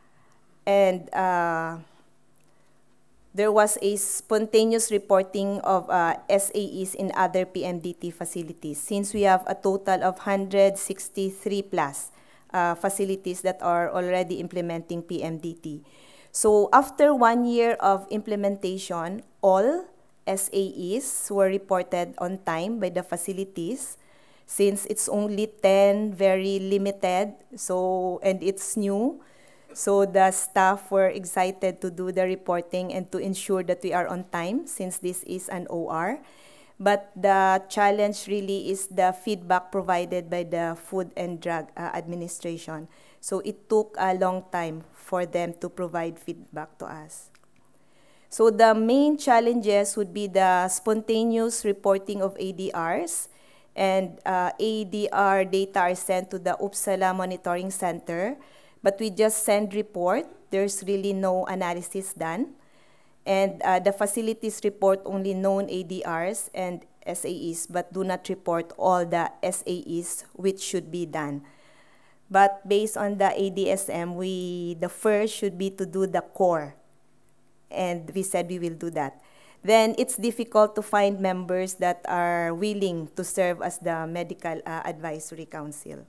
And uh, there was a spontaneous reporting of uh, S A Es in other P M D T facilities, since we have a total of one hundred sixty-three plus uh, facilities that are already implementing P M D T. So after one year of implementation, all S A Es were reported on time by the facilities, since it's only ten, very limited, so, and it's new. So the staff were excited to do the reporting and to ensure that we are on time, since this is an O R. But the challenge really is the feedback provided by the Food and Drug uh, Administration. So it took a long time for them to provide feedback to us. So the main challenges would be the spontaneous reporting of A D Rs, and uh, A D R data are sent to the Uppsala Monitoring Center, but we just send report. There's really no analysis done. And uh, the facilities report only known A D Rs and S A Es, but do not report all the S A Es which should be done. But based on the A D S M, we, the first should be to do the core. And we said we will do that. Then it's difficult to find members that are willing to serve as the Medical uh, Advisory Council.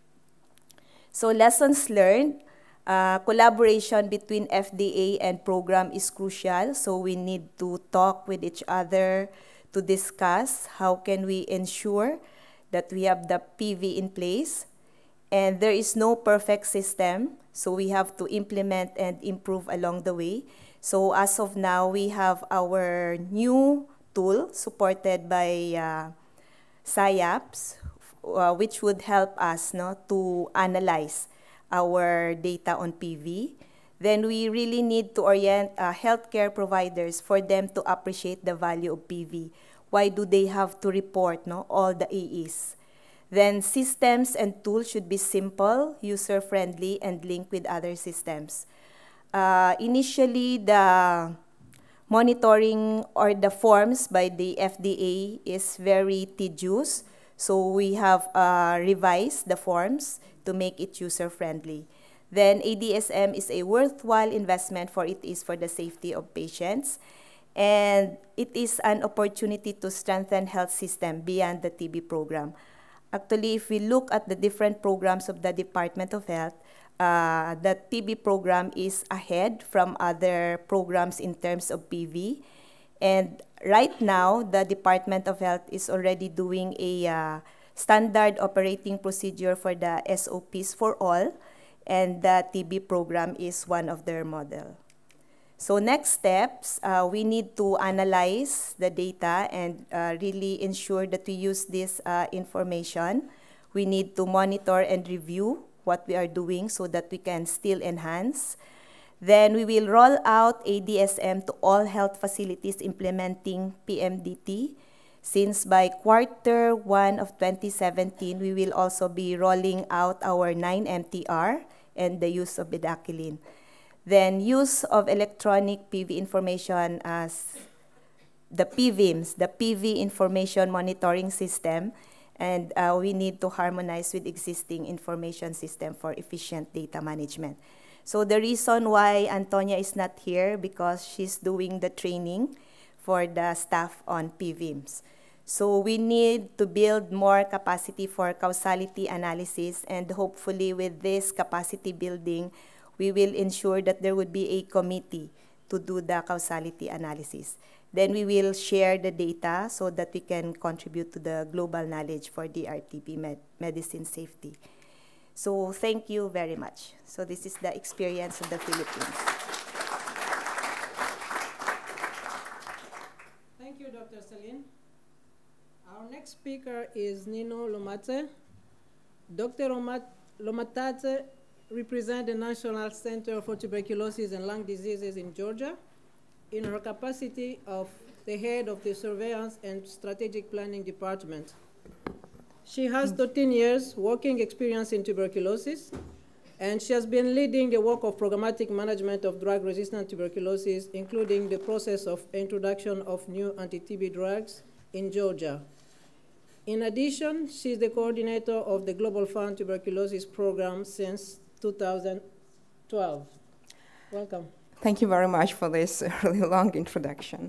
So lessons learned, uh, collaboration between F D A and program is crucial. So we need to talk with each other to discuss how can we ensure that we have the P V in place. And there is no perfect system, so we have to implement and improve along the way. So as of now, we have our new tool supported by uh, S I A Ps, uh, which would help us no, to analyze our data on P V. Then we really need to orient uh, healthcare providers for them to appreciate the value of P V. Why do they have to report no, all the A Es? Then systems and tools should be simple, user-friendly, and linked with other systems. Uh, initially, the monitoring or the forms by the F D A is very tedious, so we have uh, revised the forms to make it user-friendly. Then A D S M is a worthwhile investment, for it is for the safety of patients, and it is an opportunity to strengthen health system beyond the T B program. Actually, if we look at the different programs of the Department of Health, uh, the T B program is ahead from other programs in terms of P V. And right now, the Department of Health is already doing a uh, standard operating procedure for the S O Ps for all, and the T B program is one of their model. So next steps, uh, we need to analyze the data and uh, really ensure that we use this uh, information. We need to monitor and review what we are doing so that we can still enhance. Then we will roll out A D S M to all health facilities implementing P M D T. Since by quarter one of twenty seventeen, we will also be rolling out our nine M T R and the use of bedaquiline. Then use of electronic P V information as the P V I Ms, the P V Information Monitoring System, and uh, we need to harmonize with existing information system for efficient data management. So the reason why Antonia is not here, because she's doing the training for the staff on P V I Ms. So we need to build more capacity for causality analysis, and hopefully with this capacity building, we will ensure that there would be a committee to do the causality analysis. Then we will share the data so that we can contribute to the global knowledge for D R T B med medicine safety. So thank you very much. So this is the experience of the Philippines. Thank you, Doctor Celine. Our next speaker is Nino Lomatse. Doctor Lomatse represents the National Center for Tuberculosis and Lung Diseases in Georgia in her capacity of the head of the Surveillance and Strategic Planning Department. She has thirteen years working experience in tuberculosis, and she has been leading the work of programmatic management of drug-resistant tuberculosis, including the process of introduction of new anti-T B drugs in Georgia. In addition, she is the coordinator of the Global Fund Tuberculosis Program since two thousand twelve. Welcome. Thank you very much for this really long introduction.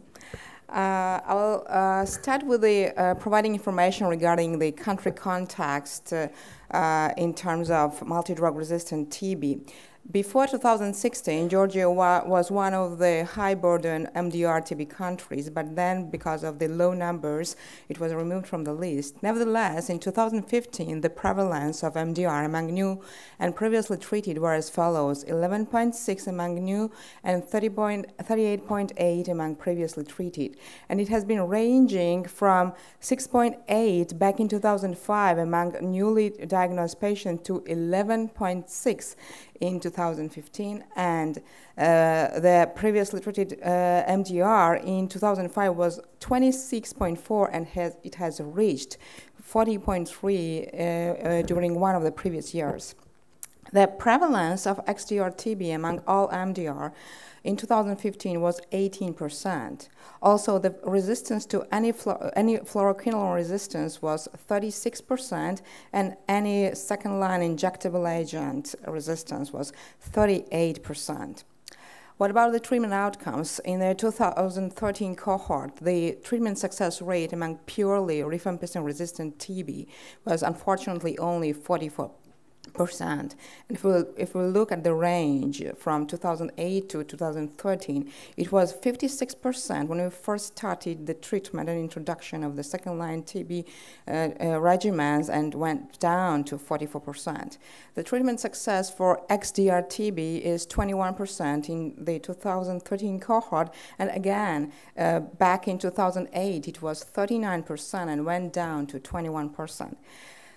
Uh, I'll uh, start with the, uh, providing information regarding the country context uh, uh, in terms of multi-drug resistant T B. Before two thousand sixteen, Georgia wa was one of the high-burden M D R T B countries, but then because of the low numbers, it was removed from the list. Nevertheless, in two thousand fifteen, the prevalence of M D R among new and previously treated were as follows: eleven point six among new and thirty-eight point eight among previously treated. And it has been ranging from six point eight back in two thousand five among newly diagnosed patients to eleven point six in two thousand fifteen, and uh, the previously treated uh, M D R in two thousand five was twenty-six point four, and has, it has reached forty point three uh, uh, during one of the previous years. The prevalence of X D R T B among all M D R in two thousand fifteen was eighteen percent. Also, the resistance to any, fluor any fluoroquinolone resistance was thirty-six percent, and any second-line injectable agent resistance was thirty-eight percent. What about the treatment outcomes? In the two thousand thirteen cohort, the treatment success rate among purely rifampicin-resistant T B was unfortunately only forty-four percent. And if we, if we look at the range from two thousand eight to two thousand thirteen, it was fifty-six percent when we first started the treatment and introduction of the second-line T B uh, uh, regimens, and went down to forty-four percent. The treatment success for X D R T B is twenty-one percent in the two thousand thirteen cohort, and again, uh, back in two thousand eight, it was thirty-nine percent and went down to twenty-one percent.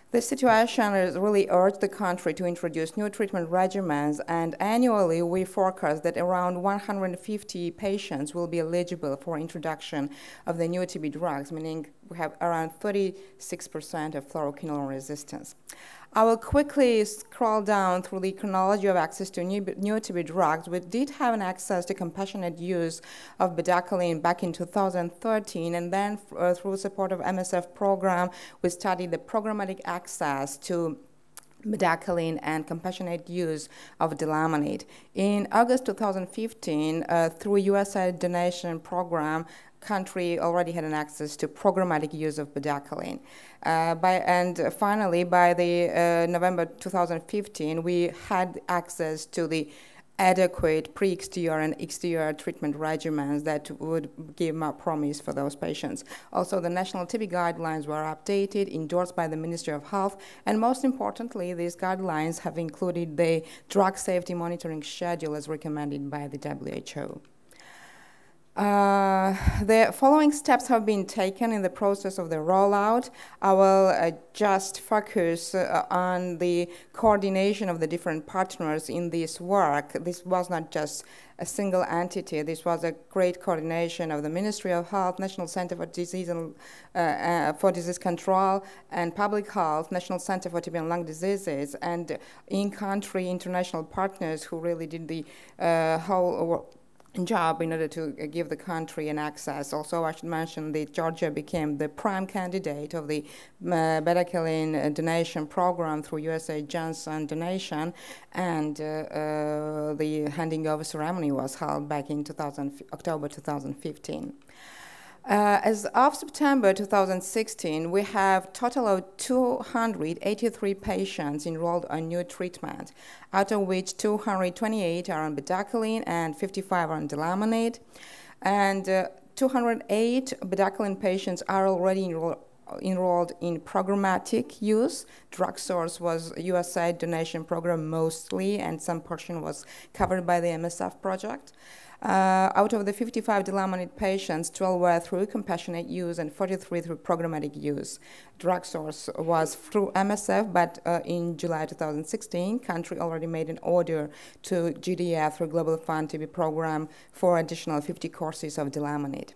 This situation has really urged the country to introduce new treatment regimens, and annually we forecast that around one hundred fifty patients will be eligible for introduction of the new T B drugs, meaning we have around thirty-six percent of fluoroquinolone resistance. I will quickly scroll down through the chronology of access to new, new T B drugs. We did have an access to compassionate use of bedaquiline back in two thousand thirteen, and then uh, through support of M S F program, we studied the programmatic access to bedaquiline and compassionate use of delamanid. In August two thousand fifteen, uh, through U S A I D donation program, country already had an access to programmatic use of bedaquiline. Uh, by, and uh, finally, by the uh, November two thousand fifteen, we had access to the adequate pre-X T R and X T R treatment regimens that would give more promise for those patients. Also, the national T B guidelines were updated, endorsed by the Ministry of Health, and most importantly, these guidelines have included the drug safety monitoring schedule as recommended by the W H O. Uh, the following steps have been taken in the process of the rollout. I will uh, just focus uh, on the coordination of the different partners in this work. This was not just a single entity. This was a great coordination of the Ministry of Health, National Center for Disease and uh, uh, for Disease Control and Public Health, National Center for T B and Lung Diseases, and in-country international partners who really did the uh, whole job in order to give the country an access. Also, I should mention that Georgia became the prime candidate of the uh, bedaquiline donation program through U S A I D Johnson donation, and uh, uh, the handing over ceremony was held back in two thousand, October two thousand fifteen. Uh, as of September two thousand sixteen, we have total of two hundred eighty-three patients enrolled on new treatment, out of which two hundred twenty-eight are on bedaquiline and fifty-five are on delamanid. And uh, two hundred eight bedaquiline patients are already enrolled enrolled in programmatic use. Drug source was U S A I D donation program mostly, and some portion was covered by the M S F project. Uh, out of the fifty-five delamanid patients, twelve were through compassionate use and forty-three through programmatic use. Drug source was through M S F, but uh, in July two thousand sixteen, country already made an order to G D F through Global Fund T B program for additional fifty courses of delamanid.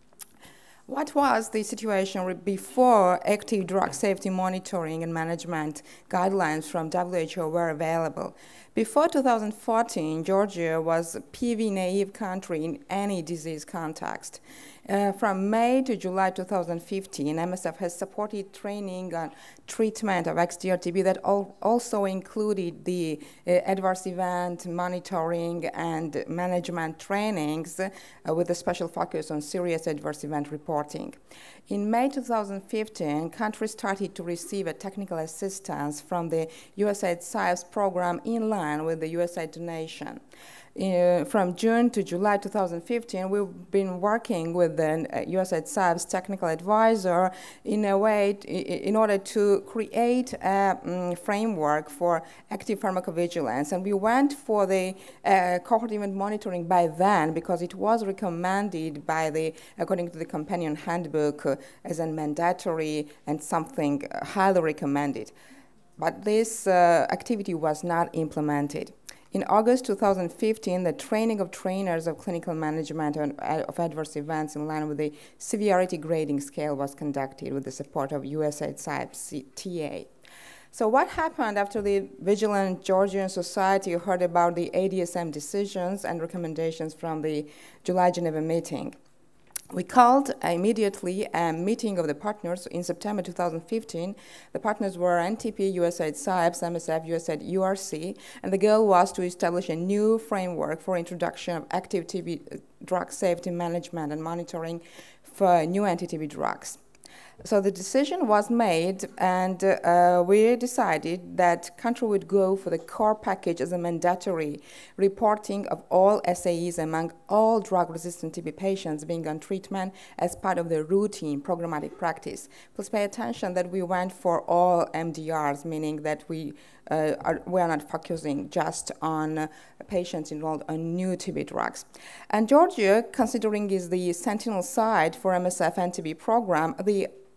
What was the situation before active drug safety monitoring and management guidelines from W H O were available? Before two thousand fourteen, Georgia was a P V-naive country in any disease context. Uh, from May to July two thousand fifteen, M S F has supported training on treatment of X T R T B that al also included the uh, adverse event monitoring and management trainings uh, with a special focus on serious adverse event reporting. In May two thousand fifteen, countries started to receive a technical assistance from the U S A I D S I B S program in line with the U S A I D donation. Uh, from June to July two thousand fifteen, we've been working with the uh, U S A I D S I B S technical advisor in a way, t in order to create a um, framework for active pharmacovigilance. And we went for the uh, cohort event monitoring by then because it was recommended by the, according to the companion handbook, uh, as a mandatory and something uh, highly recommended. But this uh, activity was not implemented. In August two thousand fifteen, the training of trainers of clinical management of adverse events in line with the severity grading scale was conducted with the support of U S A I D S I B S T A. So what happened after the Vigilant Georgian Society heard about the A D S M decisions and recommendations from the July Geneva meeting? We called immediately a meeting of the partners in September two thousand fifteen. The partners were N T P, U S A I D S I B S, M S F, U S A I D U R C, and the goal was to establish a new framework for introduction of active T B drug safety management and monitoring for new anti-T B drugs. So the decision was made, and uh, we decided that country would go for the core package as a mandatory reporting of all S A Es among all drug-resistant T B patients being on treatment as part of the routine programmatic practice. Please pay attention that we went for all M D Rs, meaning that we uh, are, we are not focusing just on uh, patients enrolled on new T B drugs. And Georgia, considering is the sentinel site for M S F and T B program, the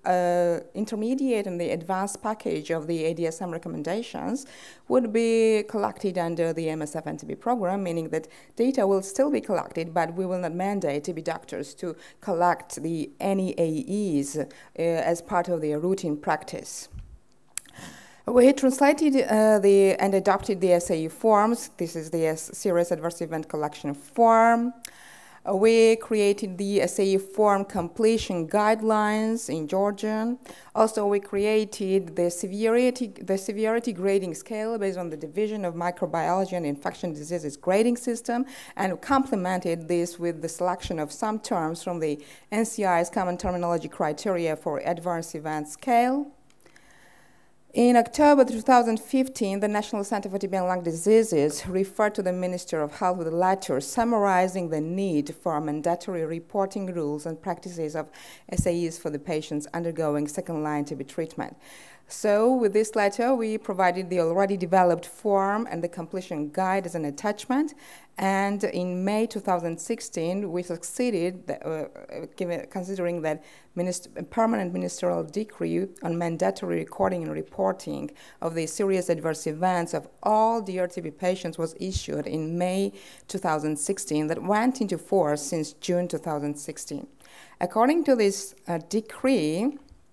uh, intermediate and the advanced package of the A D S M recommendations would be collected under the M S F N T B program, meaning that data will still be collected, but we will not mandate T B doctors to collect the any A Es uh, as part of their routine practice. We translated uh, the and adopted the S A E forms. This is the Serious Adverse Event Collection form. Uh, we created the S A E form completion guidelines in Georgia. Also, we created the severity, the severity grading scale based on the Division of Microbiology and Infection Diseases grading system, and complemented this with the selection of some terms from the N C I's Common Terminology Criteria for Adverse Event Scale. In October two thousand fifteen, the National Center for T B and Lung Diseases referred to the Minister of Health with a letter summarizing the need for mandatory reporting rules and practices of S A Es for the patients undergoing second-line T B treatment. So with this letter, we provided the already developed form and the completion guide as an attachment. And in May two thousand sixteen, we succeeded, uh, given, considering that minister, permanent ministerial decree on mandatory recording and reporting of the serious adverse events of all D R T B patients was issued in May two thousand sixteen, that went into force since June two thousand sixteen. According to this uh, decree,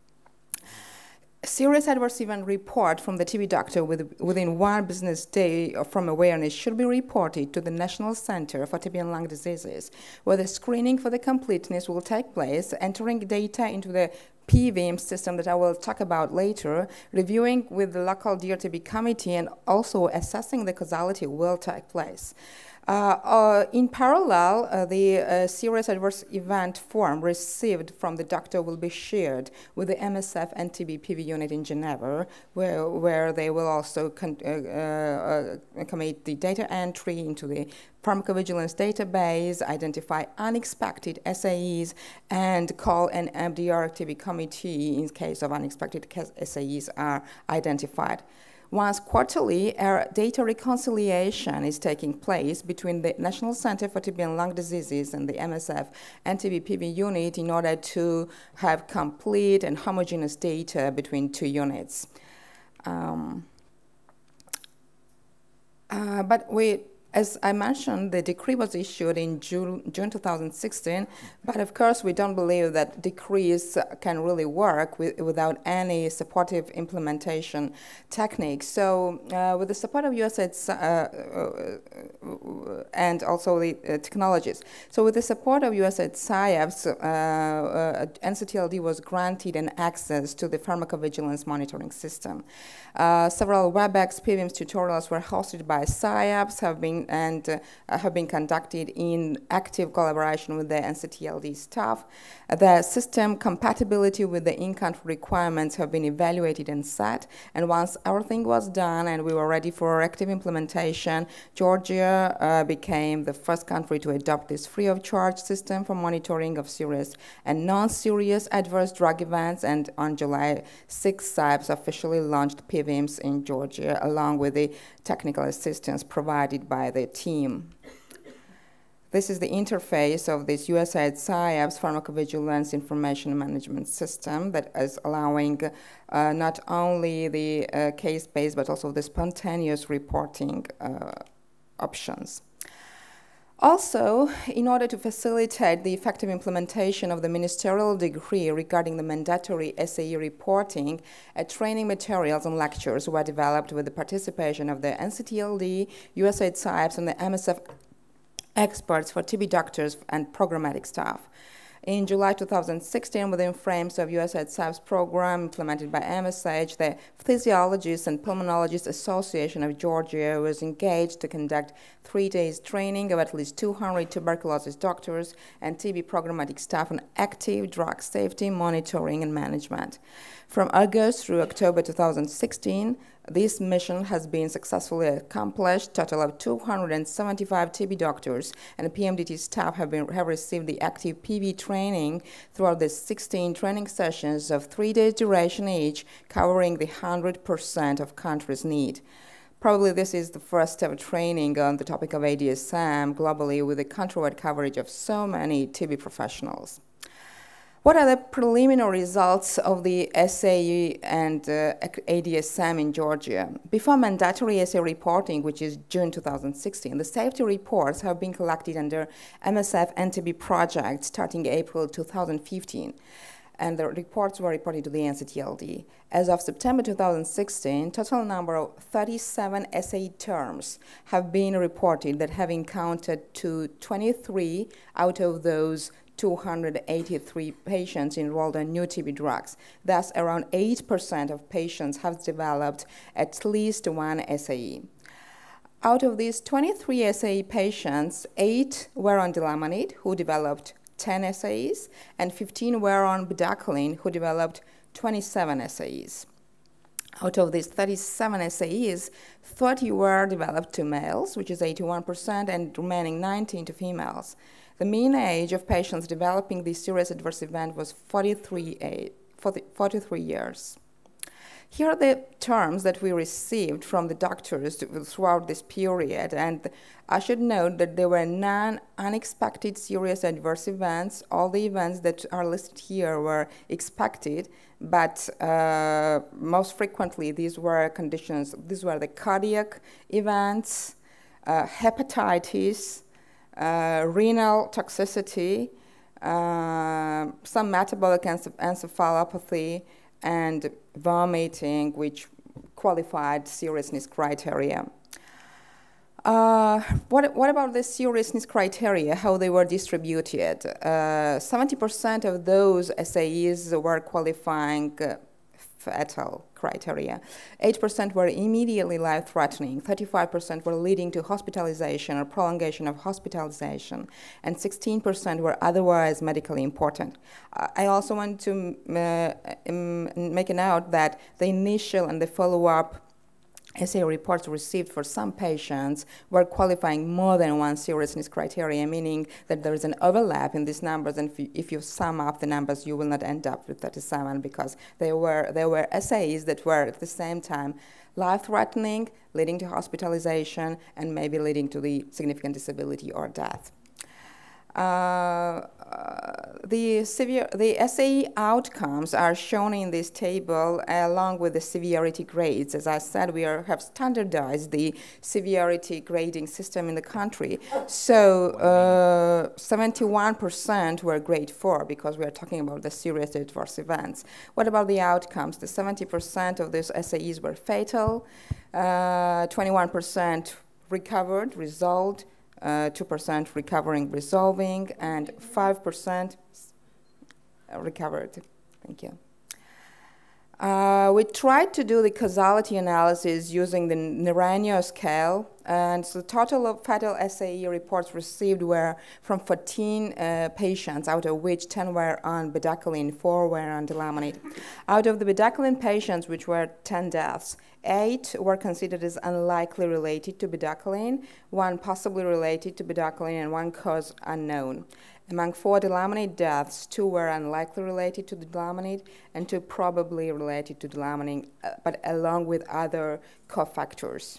serious adverse event report from the T B doctor with, within one business day from awareness should be reported to the National Center for T B and Lung Diseases, where the screening for the completeness will take place, entering data into the P V I M system that I will talk about later, reviewing with the local D R T B committee, and also assessing the causality will take place. Uh, uh, in parallel, uh, the uh, serious adverse event form received from the doctor will be shared with the M S F N T B P V unit in Geneva, where, where they will also con uh, uh, commit the data entry into the pharmacovigilance database, identify unexpected S A Es, and call an M D R T B committee in case of unexpected S A Es are identified. Once quarterly, a data reconciliation is taking place between the National Center for T B and Lung Diseases and the M S F N T B P V unit in order to have complete and homogeneous data between two units. Um, uh, but we As I mentioned, the decree was issued in June, June two thousand sixteen, but of course we don't believe that decrees can really work with, without any supportive implementation techniques. So uh, with the support of U S A I D uh, uh, and also the uh, technologies. So with the support of U S A I D S I A Ps, uh, uh, N C T L D was granted an access to the pharmacovigilance monitoring system. Uh, several WebEx P V I M S tutorials were hosted by S I A Ps, have been and uh, have been conducted in active collaboration with the N C T L D staff. Uh, the system compatibility with the in-country requirements have been evaluated and set, and once everything was done and we were ready for active implementation, Georgia uh, became the first country to adopt this free-of-charge system for monitoring of serious and non-serious adverse drug events, and on July sixth, S I A Ps officially launched P V I M S in Georgia, along with the technical assistance provided by the team. This is the interface of this U S A I D S I A Ps pharmacovigilance information management system that is allowing uh, not only the uh, case-based but also the spontaneous reporting uh, options. Also, in order to facilitate the effective implementation of the ministerial decree regarding the mandatory S A E reporting, uh, training materials and lectures were developed with the participation of the N C T L D, U S A I D S I A Ps, and the M S F experts for T B doctors and programmatic staff. In July two thousand sixteen, within frames of U S A I D S I A Ps program implemented by M S H, the Physiologists and Pulmonologists Association of Georgia was engaged to conduct three days training of at least two hundred tuberculosis doctors and T B programmatic staff on active drug safety monitoring and management. From August through October two thousand sixteen, this mission has been successfully accomplished. A total of two hundred seventy-five T B doctors and P M D T staff have, been, have received the active P V training throughout the sixteen training sessions of three days duration each, covering the one hundred percent of country's need. Probably this is the first ever training on the topic of A D S M globally with a countrywide coverage of so many T B professionals. What are the preliminary results of the S A E and uh, A D S M in Georgia? Before mandatory S A reporting, which is June two thousand sixteen, the safety reports have been collected under M S F N T B project starting April two thousand fifteen, and the reports were reported to the N C T L D. As of September two thousand sixteen, total number of thirty-seven S A E terms have been reported that have encountered to twenty-three out of those two hundred eighty-three patients enrolled in new T B drugs. Thus, around eight percent of patients have developed at least one S A E. Out of these twenty-three S A E patients, eight were on dilamanid, who developed ten S A Es, and fifteen were on bedaquiline, who developed twenty-seven S A Es. Out of these thirty-seven S A Es, thirty were developed to males, which is eighty-one percent, and remaining nineteen to females. The mean age of patients developing this serious adverse event was forty-three, forty-three years. Here are the terms that we received from the doctors throughout this period, and I should note that there were none unexpected serious adverse events. All the events that are listed here were expected, but uh, most frequently these were conditions, these were the cardiac events, uh, hepatitis, Uh, renal toxicity, uh, some metabolic encephalopathy, and vomiting, which qualified seriousness criteria. Uh, what, what about the seriousness criteria, how they were distributed? Uh, seventy percent of those S A Es were qualifying uh, fatal criteria. eight percent were immediately life-threatening, thirty-five percent were leading to hospitalization or prolongation of hospitalization, and sixteen percent were otherwise medically important. Uh, I also want to uh, um, make a note that the initial and the follow-up S A reports received for some patients were qualifying more than one seriousness criteria, meaning that there is an overlap in these numbers, and if you, if you sum up the numbers, you will not end up with thirty-seven, because there were, there were S A Es that were at the same time life-threatening, leading to hospitalization, and maybe leading to the significant disability or death. Uh, uh, the, severe, the S A E outcomes are shown in this table along with the severity grades. As I said, we are, have standardized the severity grading system in the country. So uh, seventy-one percent were grade four, because we are talking about the serious adverse events. What about the outcomes? The seventy percent of these S A Es were fatal, uh, twenty-one percent recovered, resolved, Uh, two percent recovering, resolving, and five percent recovered. Thank you. Uh, we tried to do the causality analysis using the Naranjo scale, and so the total of fatal S A E reports received were from fourteen uh, patients, out of which ten were on bedaquiline, four were on dilamanid. Out of the bedaquiline patients, which were ten deaths, eight were considered as unlikely related to bedaquiline, one possibly related to bedaquiline, and one cause unknown. Among four dilamanid deaths, two were unlikely related to the dilamanid, and two probably related to dilamanid, uh, but along with other cofactors.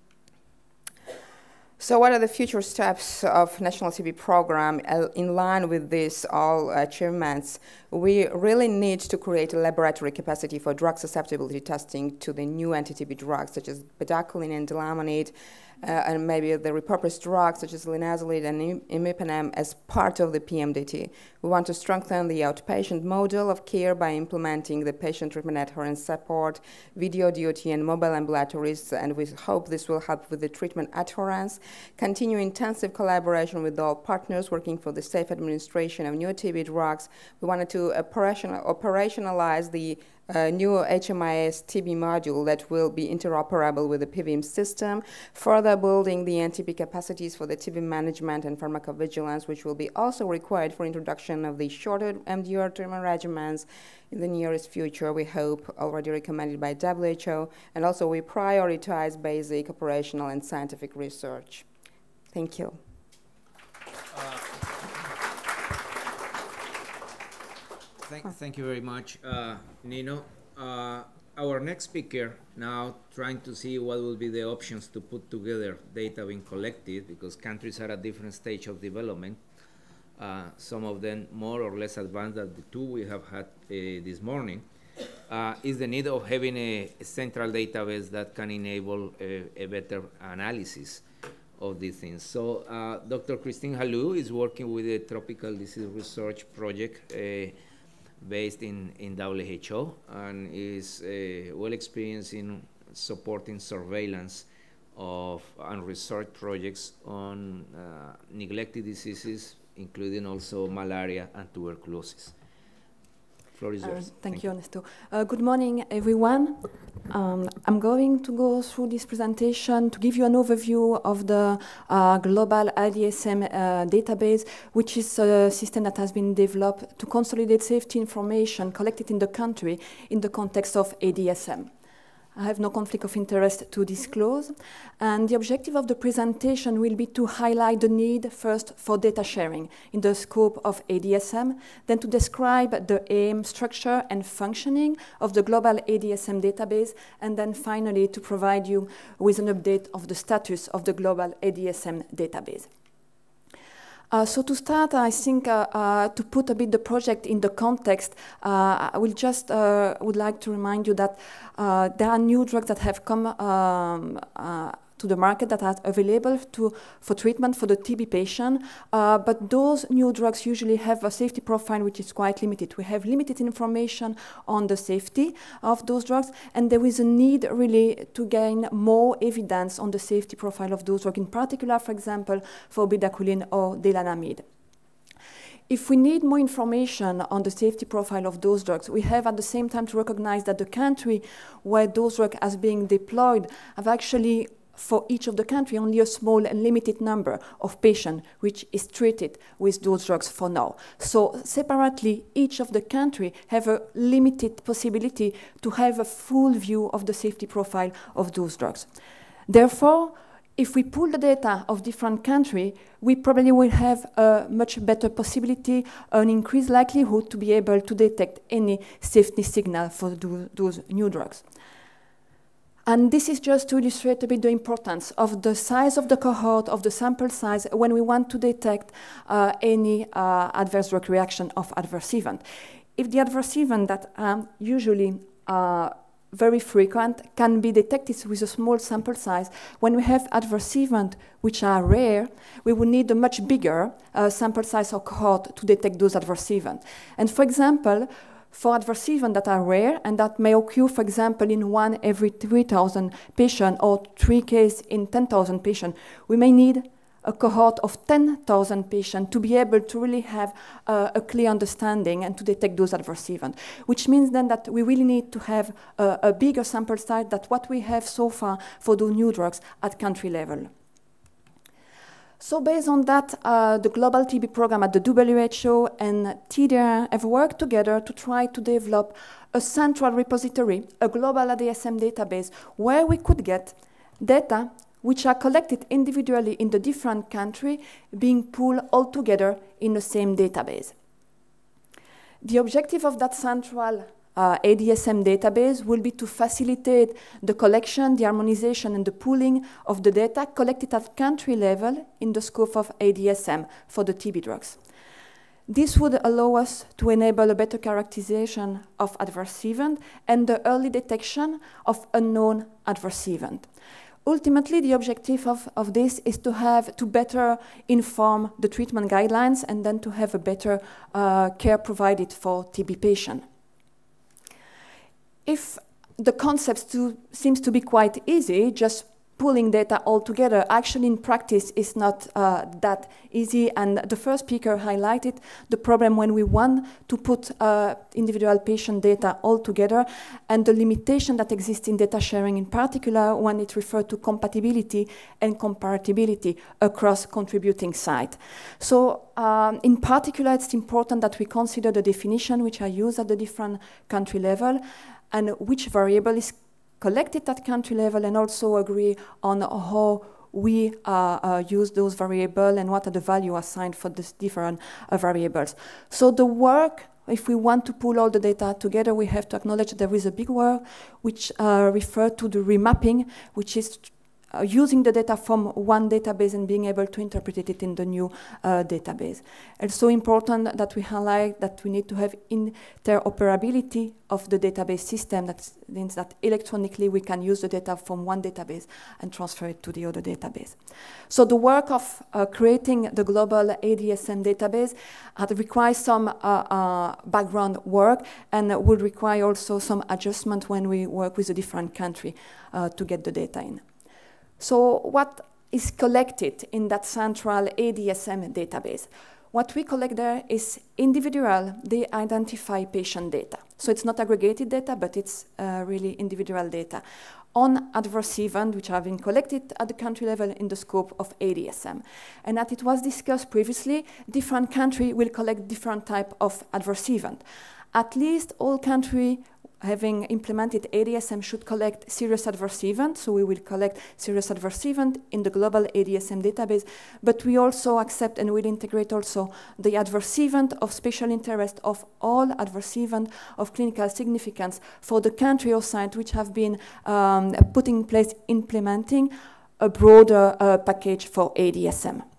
So what are the future steps of National T B Program uh, in line with these all achievements? We really need to create a laboratory capacity for drug susceptibility testing to the new anti T B drugs, such as bedaquiline and dilamanid, uh, and maybe the repurposed drugs such as linezolid and imipenem as part of the P M D T. We want to strengthen the outpatient model of care by implementing the patient treatment adherence support, video D O T, and mobile ambulatories, and we hope this will help with the treatment adherence. Continue intensive collaboration with all partners working for the safe administration of new T B drugs. We wanted to operational, operationalize the Uh, new H M I S T B module that will be interoperable with the P V I M system, further building the N T B capacities for the T B management and pharmacovigilance, which will be also required for introduction of the shorter M D R treatment regimens in the nearest future, we hope, already recommended by W H O, and also we prioritize basic operational and scientific research. Thank you. Uh, Thank, thank you very much, uh, Nino. Uh, our next speaker now trying to see what will be the options to put together data being collected, because countries are at different stage of development. uh, some of them more or less advanced than the two we have had uh, this morning, uh, is the need of having a, a central database that can enable a, a better analysis of these things. So uh, Doctor Christine Halou is working with a tropical disease research project uh, based in, in W H O, and is uh, well experienced in supporting surveillance of and research projects on uh, neglected diseases, including also malaria and tuberculosis. Floor is yours. Uh, thank, thank you, Ernesto. Uh, good morning, everyone. Um, I'm going to go through this presentation to give you an overview of the uh, global I D S M uh, database, which is a system that has been developed to consolidate safety information collected in the country in the context of A D S M. I have no conflict of interest to disclose. And the objective of the presentation will be to highlight the need first for data sharing in the scope of A D S M, then to describe the aim, structure, and functioning of the global A D S M database, and then finally to provide you with an update of the status of the global A D S M database. Uh, so to start, I think uh, uh, to put a bit the project in the context, uh, I will just uh, would like to remind you that uh, there are new drugs that have come um, uh, to the market that are available to, for treatment for the T B patient, uh, but those new drugs usually have a safety profile which is quite limited. We have limited information on the safety of those drugs, and there is a need really to gain more evidence on the safety profile of those drugs, in particular, for example, for bedaquiline or delanamide. If we need more information on the safety profile of those drugs, we have at the same time to recognize that the country where those drugs are being deployed have actually, for each of the country, only a small and limited number of patients which is treated with those drugs for now. So separately, each of the country have a limited possibility to have a full view of the safety profile of those drugs. Therefore, if we pull the data of different countries, we probably will have a much better possibility, an increased likelihood to be able to detect any safety signal for do, those new drugs. And this is just to illustrate a bit the importance of the size of the cohort, of the sample size, when we want to detect uh, any uh, adverse drug reaction of adverse event. If the adverse event that are usually uh, very frequent can be detected with a small sample size, when we have adverse events which are rare, we will need a much bigger uh, sample size or cohort to detect those adverse events. And for example, for adverse events that are rare and that may occur, for example, in one every three thousand patients or three cases in ten thousand patients, we may need a cohort of ten thousand patients to be able to really have uh, a clear understanding and to detect those adverse events, which means then that we really need to have a, a bigger sample size than what we have so far for the new drugs at country level. So based on that, uh, the Global T B Program at the W H O and T D R have worked together to try to develop a central repository, a global A D S M database, where we could get data which are collected individually in the different countries, being pooled all together in the same database. The objective of that central Uh, A D S M database will be to facilitate the collection, the harmonization, and the pooling of the data collected at country level in the scope of A D S M for the T B drugs. This would allow us to enable a better characterization of adverse event and the early detection of unknown adverse event. Ultimately, the objective of, of this is to have to better inform the treatment guidelines and then to have a better uh, care provided for T B patients. If the concept to, seems to be quite easy, just pulling data all together, actually in practice is not uh, that easy. And the first speaker highlighted the problem when we want to put uh, individual patient data all together and the limitation that exists in data sharing, in particular when it refers to compatibility and comparability across contributing sites. So um, in particular, it's important that we consider the definition which are used at the different country level and which variable is collected at country level, and also agree on how we uh, uh, use those variables and what are the value assigned for these different uh, variables. So the work, if we want to pull all the data together, we have to acknowledge there is a big work which uh, refers to the remapping, which is uh, using the data from one database and being able to interpret it in the new uh, database. It's so important that we highlight that we need to have interoperability of the database system. That means that electronically we can use the data from one database and transfer it to the other database. So the work of uh, creating the global A D S M database uh, requires some uh, uh, background work and would require also some adjustment when we work with a different country uh, to get the data in. So what is collected in that central A D S M database? What we collect there is individual, they identify patient data. So it's not aggregated data, but it's uh, really individual data on adverse events which have been collected at the country level in the scope of A D S M. And as it was discussed previously, different countries will collect different type of adverse event. At least all countries having implemented A D S M should collect serious adverse event, so we will collect serious adverse event in the global A D S M database, but we also accept and will integrate also the adverse event of special interest of all adverse event of clinical significance for the country or site which have been um, put in place implementing a broader uh, package for A D S M.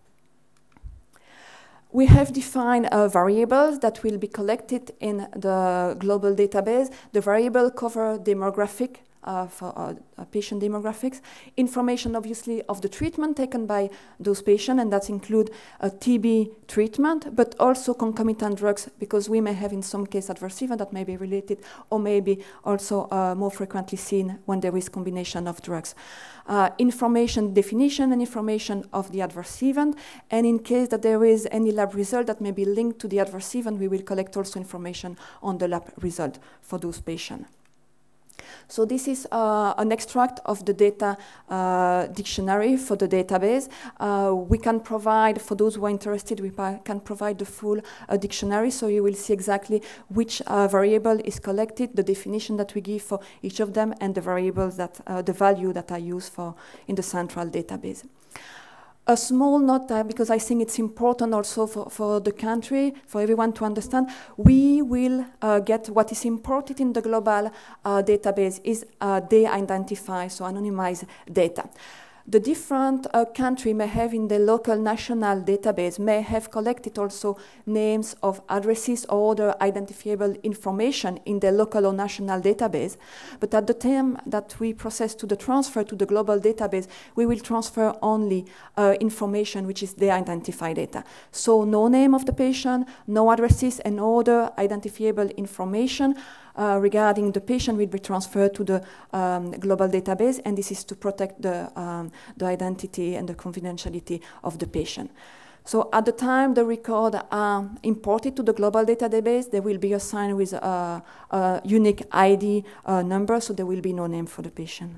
We have defined uh, variables that will be collected in the global database. The variable cover demographic, uh, for uh, uh, patient demographics, information obviously of the treatment taken by those patients, and that include a T B treatment, but also concomitant drugs, because we may have in some case adverse event that may be related or maybe also uh, more frequently seen when there is combination of drugs. Uh, information definition and information of the adverse event, and in case that there is any lab result that may be linked to the adverse event, we will collect also information on the lab result for those patients. So this is uh, an extract of the data uh, dictionary for the database. Uh, we can provide, for those who are interested, we can provide the full uh, dictionary, so you will see exactly which uh, variable is collected, the definition that we give for each of them, and the variables that, uh, the value that are used for in the central database. A small note, uh, because I think it's important also for, for the country, for everyone to understand, we will uh, get what is imported in the global uh, database is uh, they identify, so anonymized data. The different uh, country may have in the local national database may have collected also names of addresses or other identifiable information in the local or national database. But at the time that we process to the transfer to the global database, we will transfer only uh, information which is the identified data. So no name of the patient, no addresses, and other identifiable information Uh, regarding the patient will be transferred to the um, global database, and this is to protect the, um, the identity and the confidentiality of the patient. So at the time the records are imported to the global database, they will be assigned with a, a unique I D uh, number, so there will be no name for the patient.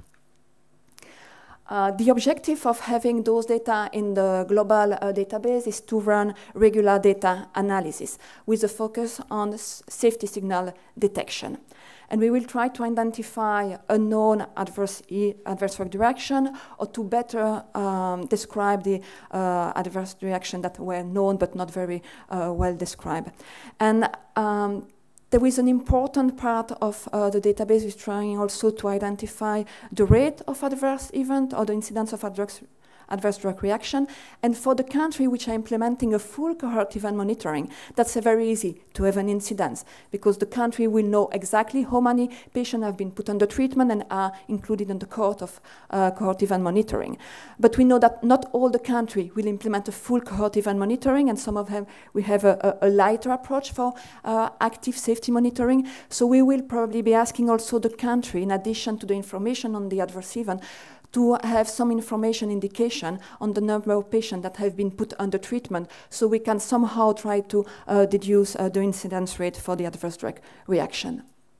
Uh, the objective of having those data in the global uh, database is to run regular data analysis with a focus on safety signal detection. And we will try to identify a known adverse, e adverse drug reaction, or to better um, describe the uh, adverse reaction that were known but not very uh, well described. And um, there is an important part of uh, the database is trying also to identify the rate of adverse event or the incidence of adverse, adverse drug reaction. And for the country which are implementing a full cohort event monitoring, that's uh, very easy to have an incidence, because the country will know exactly how many patients have been put under treatment and are included in the cohort of uh, cohort event monitoring. But we know that not all the country will implement a full cohort event monitoring, and some of them we have a, a, a lighter approach for uh, active safety monitoring. So we will probably be asking also the country, in addition to the information on the adverse event, to have some information indication on the number of patients that have been put under treatment, so we can somehow try to uh, deduce uh, the incidence rate for the adverse drug reaction.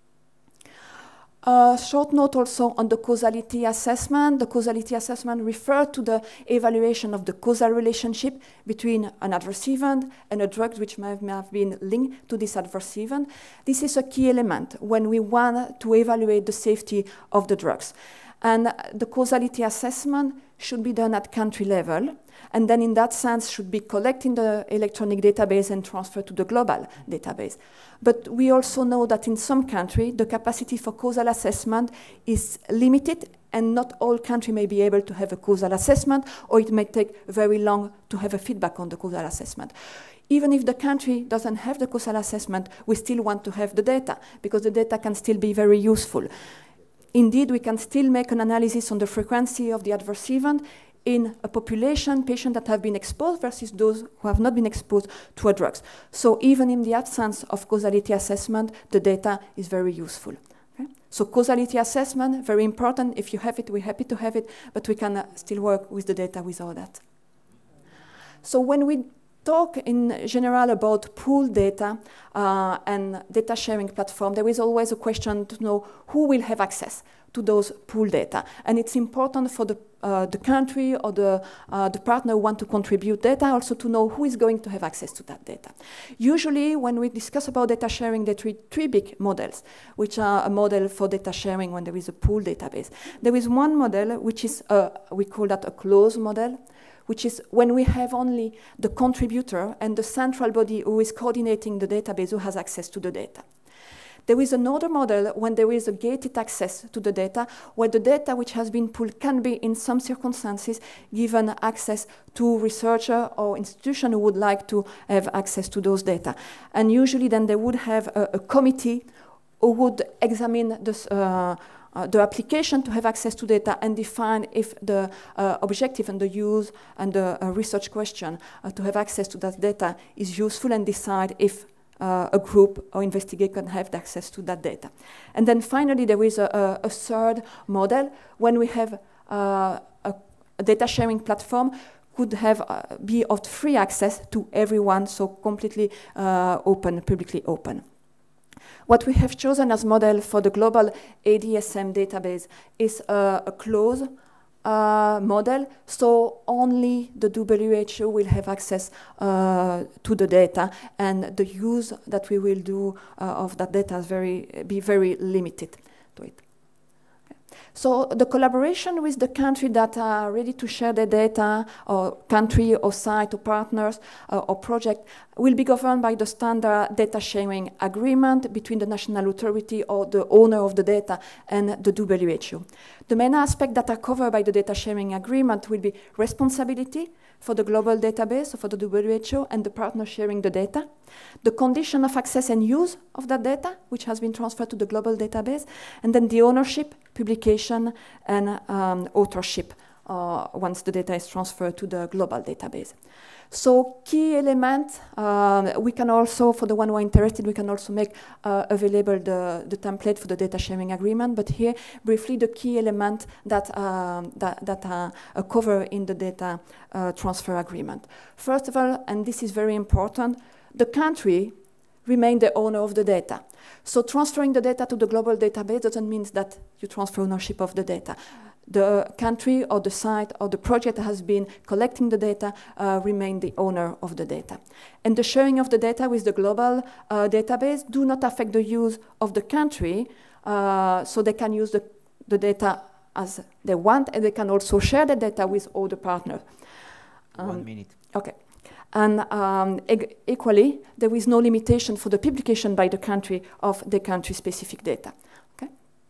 A short note also on the causality assessment. The causality assessment refers to the evaluation of the causal relationship between an adverse event and a drug which may have been linked to this adverse event. This is a key element when we want to evaluate the safety of the drugs. And the causality assessment should be done at country level, and then in that sense should be collected in the electronic database and transferred to the global database. But we also know that in some countries, the capacity for causal assessment is limited, and not all countries may be able to have a causal assessment, or it may take very long to have a feedback on the causal assessment. Even if the country doesn't have the causal assessment, we still want to have the data, because the data can still be very useful. Indeed, we can still make an analysis on the frequency of the adverse event in a population, patients that have been exposed versus those who have not been exposed to a drug. So even in the absence of causality assessment, the data is very useful. Okay? So causality assessment, very important. If you have it, we're happy to have it, but we can uh, still work with the data without that. So when we talk in general about pool data uh, and data sharing platform, there is always a question to know who will have access to those pool data. And it's important for the, uh, the country or the, uh, the partner who want to contribute data also to know who is going to have access to that data. Usually when we discuss about data sharing, there are three, three big models, which are a model for data sharing when there is a pool database. There is one model, which is, a, we call that a closed model, which is when we have only the contributor and the central body who is coordinating the database who has access to the data. There is another model when there is a gated access to the data, where the data which has been pulled can be, in some circumstances, given access to researcher or institution who would like to have access to those data. And usually then they would have a, a committee who would examine this, uh, Uh, the application to have access to data and define if the uh, objective and the use and the uh, research question uh, to have access to that data is useful, and decide if uh, a group or investigator can have access to that data. And then finally, there is a, a, a third model when we have uh, a, a data sharing platform could have uh, be of free access to everyone, so completely uh, open, publicly open. What we have chosen as model for the global A D S M database is uh, a closed uh, model, so only the W H O will have access uh, to the data, and the use that we will do uh, of that data is very, be very limited to it. So the collaboration with the country that are ready to share their data, or country or site or partners uh, or project, will be governed by the standard data sharing agreement between the national authority or the owner of the data and the W H O. The main aspects that are covered by the data sharing agreement will be responsibility for the global database, so for the W H O and the partner sharing the data, the condition of access and use of that data, which has been transferred to the global database, and then the ownership, publication, and um, authorship uh, once the data is transferred to the global database. So key elements, um, we can also, for the one who are interested, we can also make uh, available the, the template for the data sharing agreement, but here, briefly, the key element that, um, that, that are uh, covered in the data uh, transfer agreement. First of all, and this is very important, the country remain the owner of the data. So transferring the data to the global database doesn't mean that you transfer ownership of the data. The country or the site or the project that has been collecting the data uh, remain the owner of the data. And the sharing of the data with the global uh, database do not affect the use of the country, uh, so they can use the, the data as they want, and they can also share the data with other partners. Um, One minute. Okay. And um, e equally, there is no limitation for the publication by the country of the country-specific data. Okay?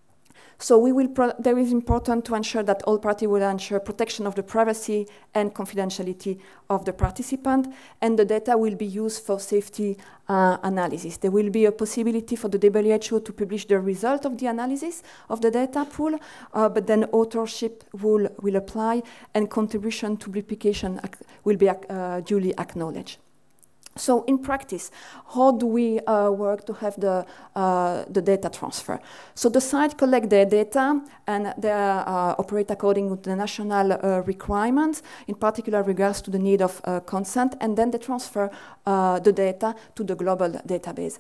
So we will pro there is important to ensure that all parties will ensure protection of the privacy and confidentiality of the participant, and the data will be used for safety uh, analysis. There will be a possibility for the W H O to publish the result of the analysis of the data pool, uh, but then authorship will, will apply, and contribution to publication will be uh, duly acknowledged. So in practice, how do we uh, work to have the, uh, the data transfer? So the site collect their data, and they uh, operate according to the national uh, requirements, in particular regards to the need of uh, consent, and then they transfer uh, the data to the global database.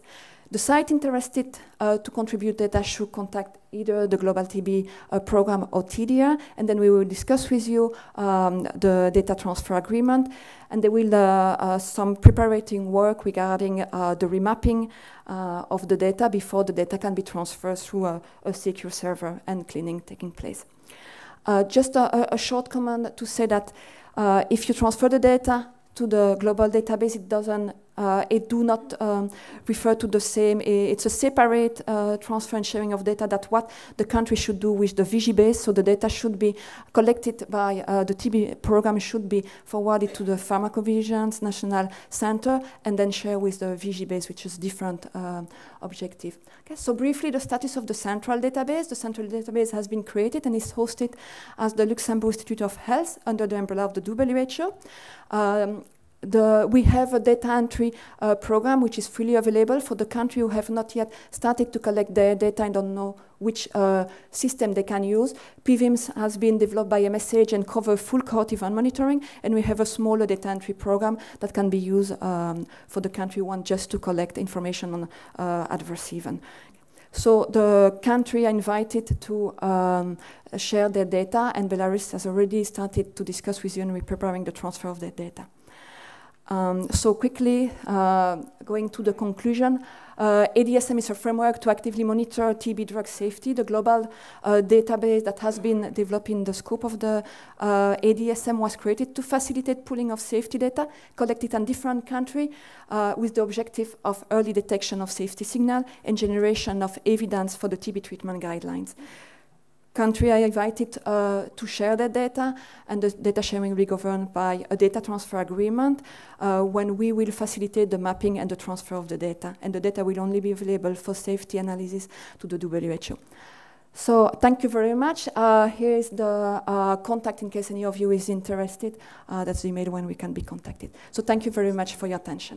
The site interested uh, to contribute data should contact either the Global T B uh, program or T D R, and then we will discuss with you um, the data transfer agreement, and there will uh, uh, some preparatory work regarding uh, the remapping uh, of the data before the data can be transferred through a, a secure server and cleaning taking place. Uh, just a, a short comment to say that uh, if you transfer the data to the global database, it doesn't, uh, it do not um, refer to the same, it's a separate uh, transfer and sharing of data that what the country should do with the V G base, so the data should be collected by uh, the T B program should be forwarded to the Pharmacovigilance National Center and then share with the V G base, which is different uh, objective. Okay, so briefly the status of the central database. The central database has been created and is hosted as the Luxembourg Institute of Health under the umbrella of the W H O. Um, The, we have a data entry uh, program which is freely available for the country who have not yet started to collect their data and don't know which uh, system they can use. P V I M S has been developed by M S H and cover full cohort event monitoring, and we have a smaller data entry program that can be used um, for the country who want just to collect information on uh, adverse event. So the country are invited to um, share their data, and Belarus has already started to discuss with you, and we're preparing the transfer of their data. Um, so quickly, uh, going to the conclusion, uh, A D S M is a framework to actively monitor T B drug safety. The global uh, database that has been developed in the scope of the uh, A D S M was created to facilitate pooling of safety data collected in different countries uh, with the objective of early detection of safety signal and generation of evidence for the T B treatment guidelines. Countries are invited uh, to share their data, and the data sharing will be governed by a data transfer agreement uh, when we will facilitate the mapping and the transfer of the data. And the data will only be available for safety analysis to the W H O. So thank you very much. Uh, here is the uh, contact in case any of you is interested. Uh, that's the email when we can be contacted. So thank you very much for your attention.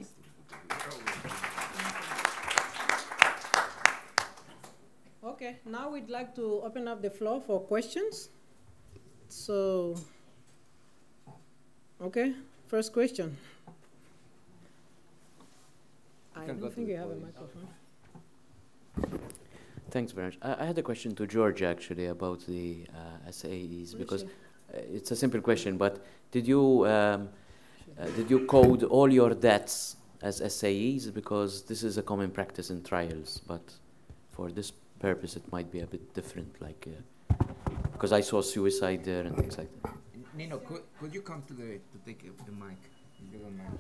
Okay, now we'd like to open up the floor for questions. So, okay, first question. I don't think you have a microphone. Thanks very much. I, I had a question to George actually about the uh, S A Es, because uh, it's a simple question, but did you, um, uh, did you code all your deaths as S A Es? Because this is a common practice in trials, but for this purpose it might be a bit different, like uh, because I saw suicide there and things like that. Nino, could, could you come to the to take uh, the mic, if you don't mind?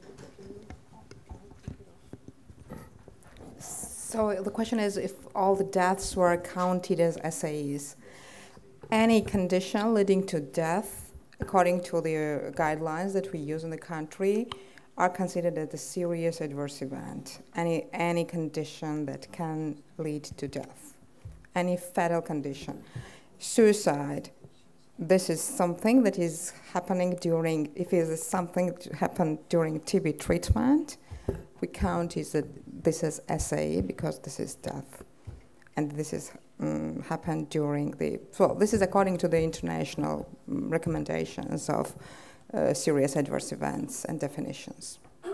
So the question is if all the deaths were counted as S A Es. Any condition leading to death, according to the uh, guidelines that we use in the country, are considered as a serious adverse event. Any, any condition that can lead to death, any fatal condition. Suicide, this is something that is happening during, if it is something that happened during T B treatment, we count is that this is S A E because this is death. And this is um, happened during the, well, this is according to the international um, recommendations of Uh, serious adverse events and definitions.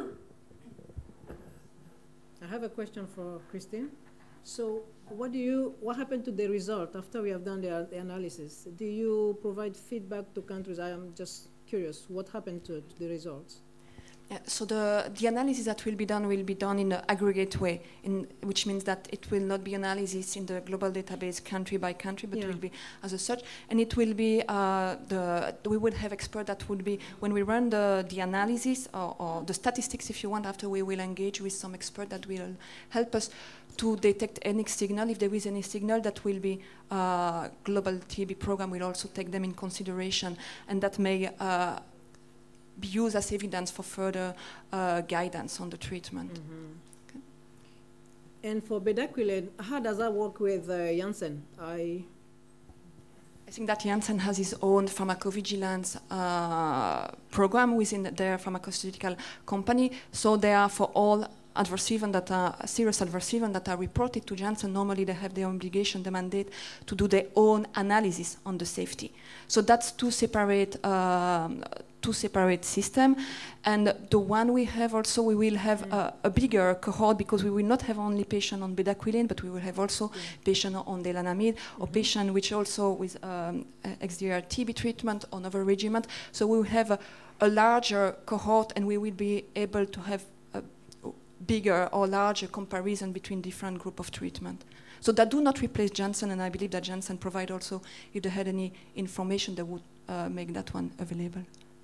I have a question for Christine. So what do you, what happened to the result after we have done the, the analysis? Do you provide feedback to countries? I am just curious, what happened to, to the results? Yeah, so the, the analysis that will be done will be done in an aggregate way, in, which means that it will not be analysis in the global database country by country, but yeah. It will be as a such. And it will be, uh, the, we would have experts that would be, when we run the, the analysis or, or the statistics, if you want, after we will engage with some expert that will help us to detect any signal. If there is any signal, that will be, uh, global T B program will also take them in consideration, and that may, uh, be used as evidence for further uh, guidance on the treatment. Mm-hmm. Okay. And for bedaquiline, how does that work with uh, Janssen? I I think that Janssen has his own pharmacovigilance uh, program within their pharmaceutical company. So they are for all adverse events that are serious adverse events that are reported to Janssen. Normally they have the obligation, the mandate to do their own analysis on the safety. So that's two separate um, two separate systems. And the one we have also, we will have mm. a, a bigger cohort because we will not have only patients on bedaquiline, but we will have also yeah. patients on delanamide mm-hmm. or patients which also with um, X D R T B treatment or another regimen. So we will have a, a larger cohort and we will be able to have a bigger or larger comparison between different groups of treatment. So that do not replace Janssen, and I believe that Janssen provide also, if they had any information, that would uh, make that one available.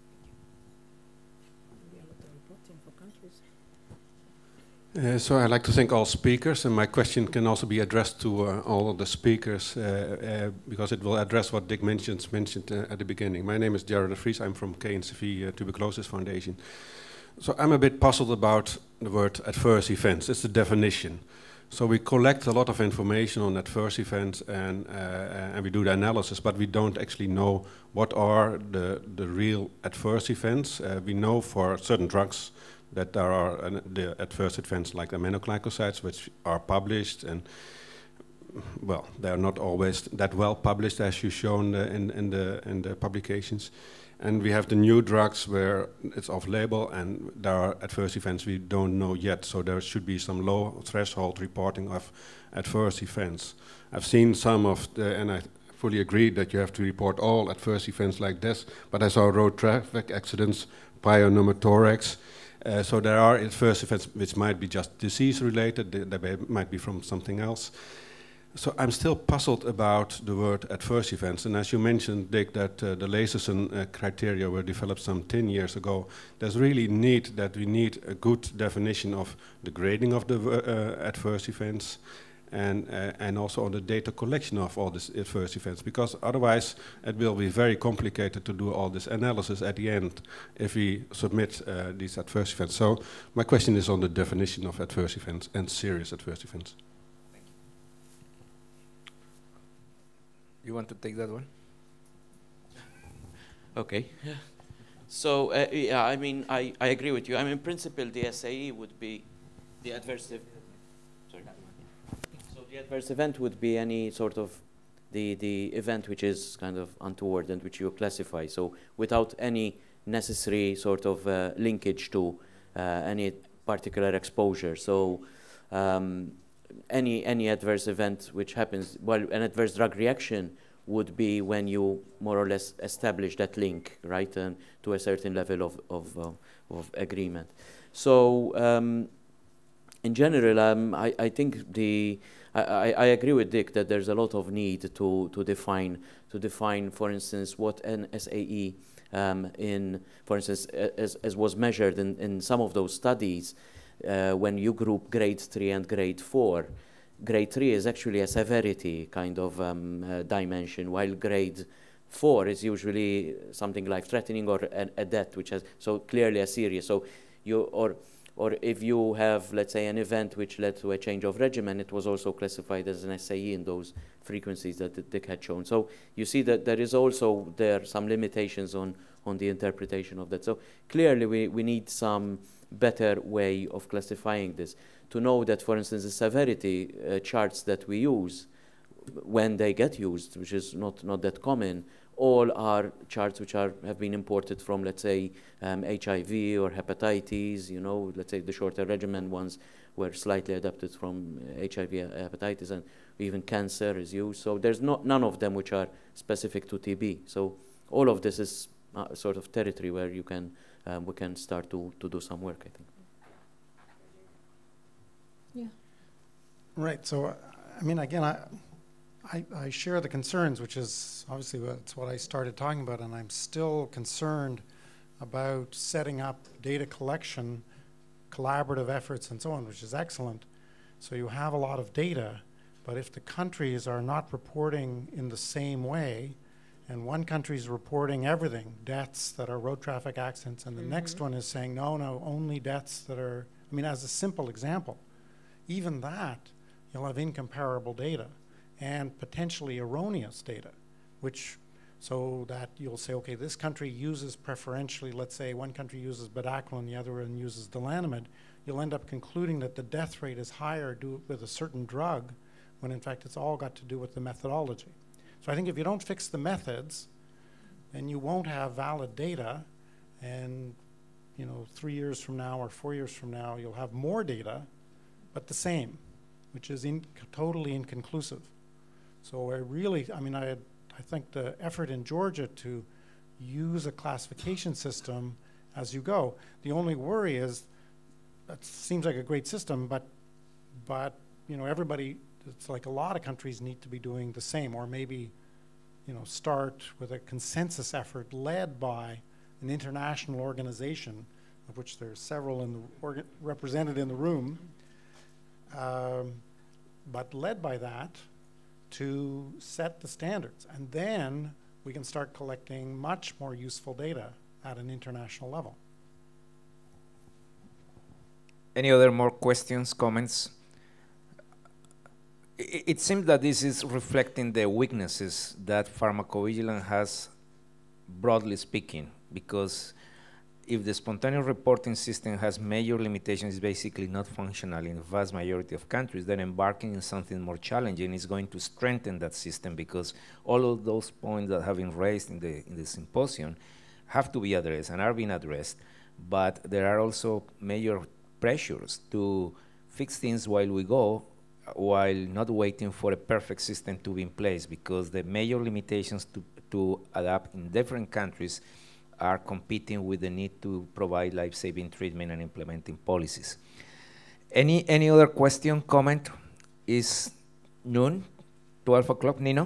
Uh, so I'd like to thank all speakers, and my question can also be addressed to uh, all of the speakers uh, uh, because it will address what Dick mentioned, mentioned uh, at the beginning. My name is Jared de Vries. I'm from K N C V uh, Tuberculosis Foundation. So I'm a bit puzzled about the word adverse events. It's the definition. So we collect a lot of information on adverse events and, uh, and we do the analysis, but we don't actually know what are the, the real adverse events. Uh, we know for certain drugs that there are an, the adverse events like aminoglycosides, which are published, and well, they are not always that well published as you've shown uh, in, in, the, in the publications. And we have the new drugs where it's off-label and there are adverse events we don't know yet. So there should be some low threshold reporting of adverse events. I've seen some of the, and I fully agree that you have to report all adverse events like this, but I saw road traffic accidents, pneumothorax. Uh, so there are adverse events which might be just disease-related, they, they might be from something else. So I'm still puzzled about the word adverse events. And as you mentioned, Dick, that uh, the Laserson uh, criteria were developed some ten years ago, there's really need that we need a good definition of the grading of the uh, adverse events and, uh, and also on the data collection of all these adverse events, because otherwise it will be very complicated to do all this analysis at the end if we submit uh, these adverse events. So my question is on the definition of adverse events and serious adverse events. You want to take that one? Okay. Yeah. So, uh, yeah, I mean, I, I agree with you. I mean, in principle, the S A E would be the adverse event. Sorry. So the adverse event would be any sort of the, the event which is kind of untoward and which you classify. So without any necessary sort of uh, linkage to uh, any particular exposure. So um, Any, any adverse event which happens, well, an adverse drug reaction would be when you more or less establish that link, right, and to a certain level of, of, uh, of agreement. So um, in general, um, I, I think the, I, I agree with Dick that there's a lot of need to, to define, to define, for instance, what an S A E um, in, for instance, as, as was measured in, in some of those studies. Uh, when you group grade three and grade four, grade three is actually a severity kind of um, uh, dimension, while grade four is usually something life-threatening or a, a death, which has so clearly a serious. So you or or if you have, let's say, an event which led to a change of regimen, it was also classified as an S A E in those frequencies that Dick had shown. So you see that there is also there some limitations on on the interpretation of that. So clearly we we need some better way of classifying this, to know that, for instance, the severity uh, charts that we use, when they get used, which is not, not that common, all are charts which are, have been imported from, let's say, um, H I V or hepatitis, you know, let's say the shorter regimen ones were slightly adapted from uh, H I V, uh, hepatitis, and even cancer is used. So there's not, none of them which are specific to T B. So all of this is uh, sort of territory where you can Um, we can start to, to do some work, I think. Yeah. Right. So, uh, I mean, again, I, I, I share the concerns, which is obviously that's what I started talking about, and I'm still concerned about setting up data collection, collaborative efforts, and so on, which is excellent. So you have a lot of data, but if the countries are not reporting in the same way, and one country is reporting everything, deaths that are road traffic accidents, and the mm-hmm. next one is saying, no, no, only deaths that are, I mean, as a simple example, even that, you'll have incomparable data and potentially erroneous data, which, so that you'll say, okay, this country uses preferentially, let's say one country uses bedaquiline, the other one uses delanamide, you'll end up concluding that the death rate is higher due with a certain drug, when in fact it's all got to do with the methodology. So I think if you don't fix the methods, then you won't have valid data, and you know, three years from now or four years from now, you'll have more data, but the same, which is in, totally inconclusive. So I really, I mean, I, had, I think the effort in Georgia to use a classification system as you go. The only worry is that seems like a great system, but, but you know, everybody, it's like a lot of countries need to be doing the same, or maybe, you know, start with a consensus effort led by an international organization, of which there's several in the orga represented in the room, um, but led by that to set the standards. And then we can start collecting much more useful data at an international level. Any other more questions, comments? It, it seems that this is reflecting the weaknesses that pharmacovigilance has, broadly speaking, because if the spontaneous reporting system has major limitations, it's basically not functional in the vast majority of countries, then embarking in something more challenging is going to strengthen that system, because all of those points that have been raised in the, in the symposium have to be addressed and are being addressed, but there are also major pressures to fix things while we go, while not waiting for a perfect system to be in place, because the major limitations to, to adapt in different countries are competing with the need to provide life-saving treatment and implementing policies. Any, any other question, comment? Is noon, twelve o'clock, Nino?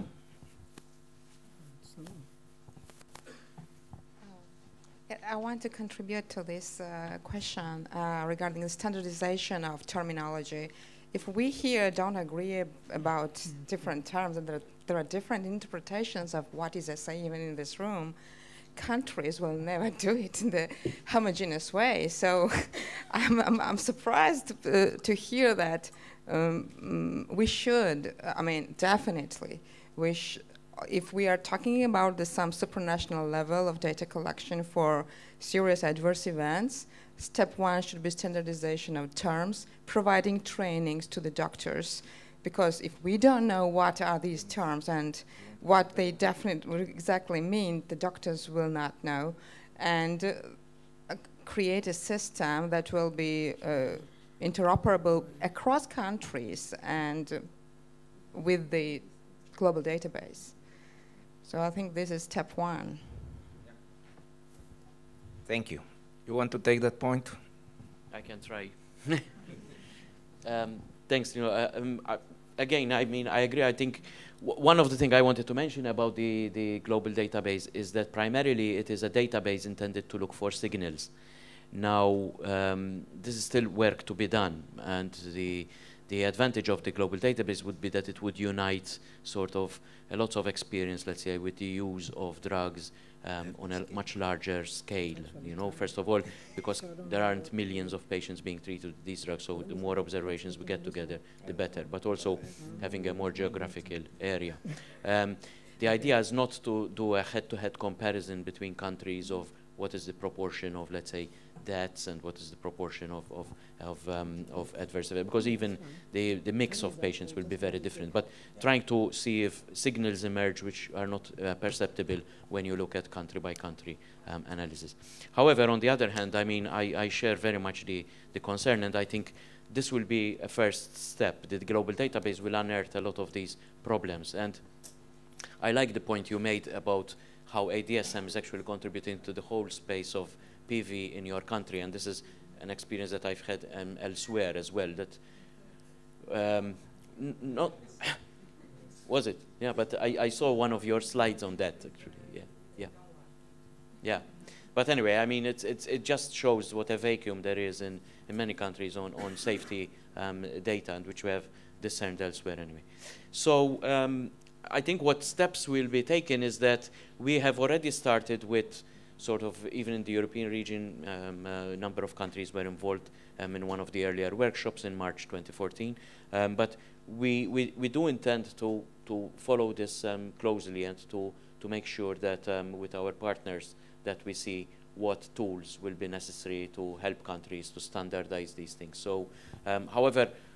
I want to contribute to this uh, question uh, regarding the standardization of terminology. If we here don't agree ab about different terms, and there, there are different interpretations of what is S A, even in this room, countries will never do it in the homogeneous way. So I'm, I'm, I'm surprised uh, to hear that um, we should, I mean, definitely, we sh if we are talking about the, some supranational level of data collection for serious adverse events, step one should be standardization of terms, providing trainings to the doctors. Because if we don't know what are these terms and what they definitely exactly mean, the doctors will not know. And uh, create a system that will be uh, interoperable across countries and uh, with the global database. So I think this is step one. Thank you. You want to take that point? I can try. um, thanks. You know, uh, um, I, again, I mean, I agree. I think w one of the things I wanted to mention about the, the global database is that primarily it is a database intended to look for signals. Now, um, this is still work to be done, and the the advantage of the global database would be that it would unite sort of a lot of experience, let's say, with the use of drugs um, on a much larger scale. You know, first of all, because there aren't millions of patients being treated with these drugs, so the more observations we get together, the better. But also having a more geographical area. Um, the idea is not to do a head-to-head comparison between countries of what is the proportion of, let's say, deaths and what is the proportion of of of, um, of adverse events, because even the the mix of patients will be very different. But trying to see if signals emerge which are not uh, perceptible when you look at country by country um, analysis. However, on the other hand, I mean, I, I share very much the the concern, and I think this will be a first step. The global database will unearth a lot of these problems, and I like the point you made about how A D S M is actually contributing to the whole space of P V in your country, and this is an experience that I've had um, elsewhere as well. That um, n not was it? Yeah, but I, I saw one of your slides on that actually. Yeah, yeah, yeah. But anyway, I mean, it's it's it just shows what a vacuum there is in in many countries on on safety um, data, and which we have discerned elsewhere anyway. So. Um, I think what steps will be taken is that we have already started with sort of, even in the European region, um, a number of countries were involved um, in one of the earlier workshops in March twenty fourteen. Um, but we, we, we do intend to, to follow this um, closely and to, to make sure that um, with our partners that we see what tools will be necessary to help countries to standardize these things. So, um, however,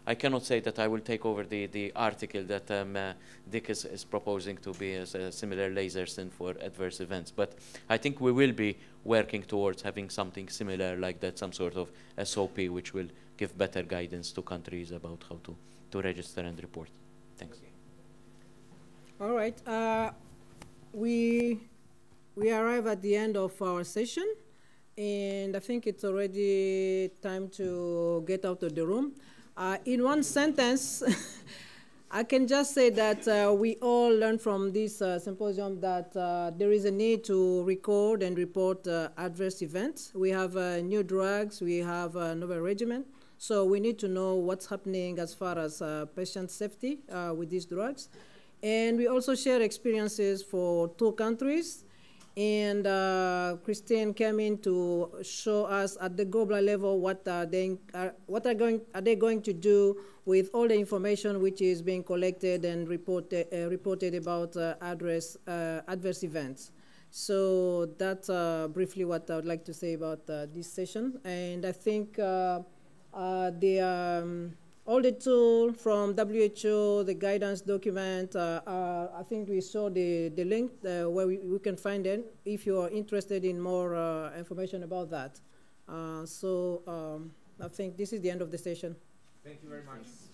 I cannot say that I will take over the, the article that um, uh, Dick is, is proposing to be as a similar laser sin for adverse events. But I think we will be working towards having something similar like that, some sort of S O P which will give better guidance to countries about how to, to register and report. Thanks. All right. Uh, we, we arrive at the end of our session, and I think it's already time to get out of the room. Uh, in one sentence, I can just say that uh, we all learned from this uh, symposium that uh, there is a need to record and report uh, adverse events. We have uh, new drugs, we have a novel regimen, so we need to know what's happening as far as uh, patient safety uh, with these drugs. And we also share experiences for two countries. And uh, Christine came in to show us at the global level what are they are, what are going are they going to do with all the information which is being collected and reported uh, reported about uh, adverse uh, adverse events. So that's uh, briefly what I would like to say about uh, this session. And I think uh, uh, the um, all the tools from W H O, the guidance document, uh, uh, I think we saw the, the link uh, where we, we can find it if you are interested in more uh, information about that. Uh, so um, I think this is the end of the session. Thank you very much.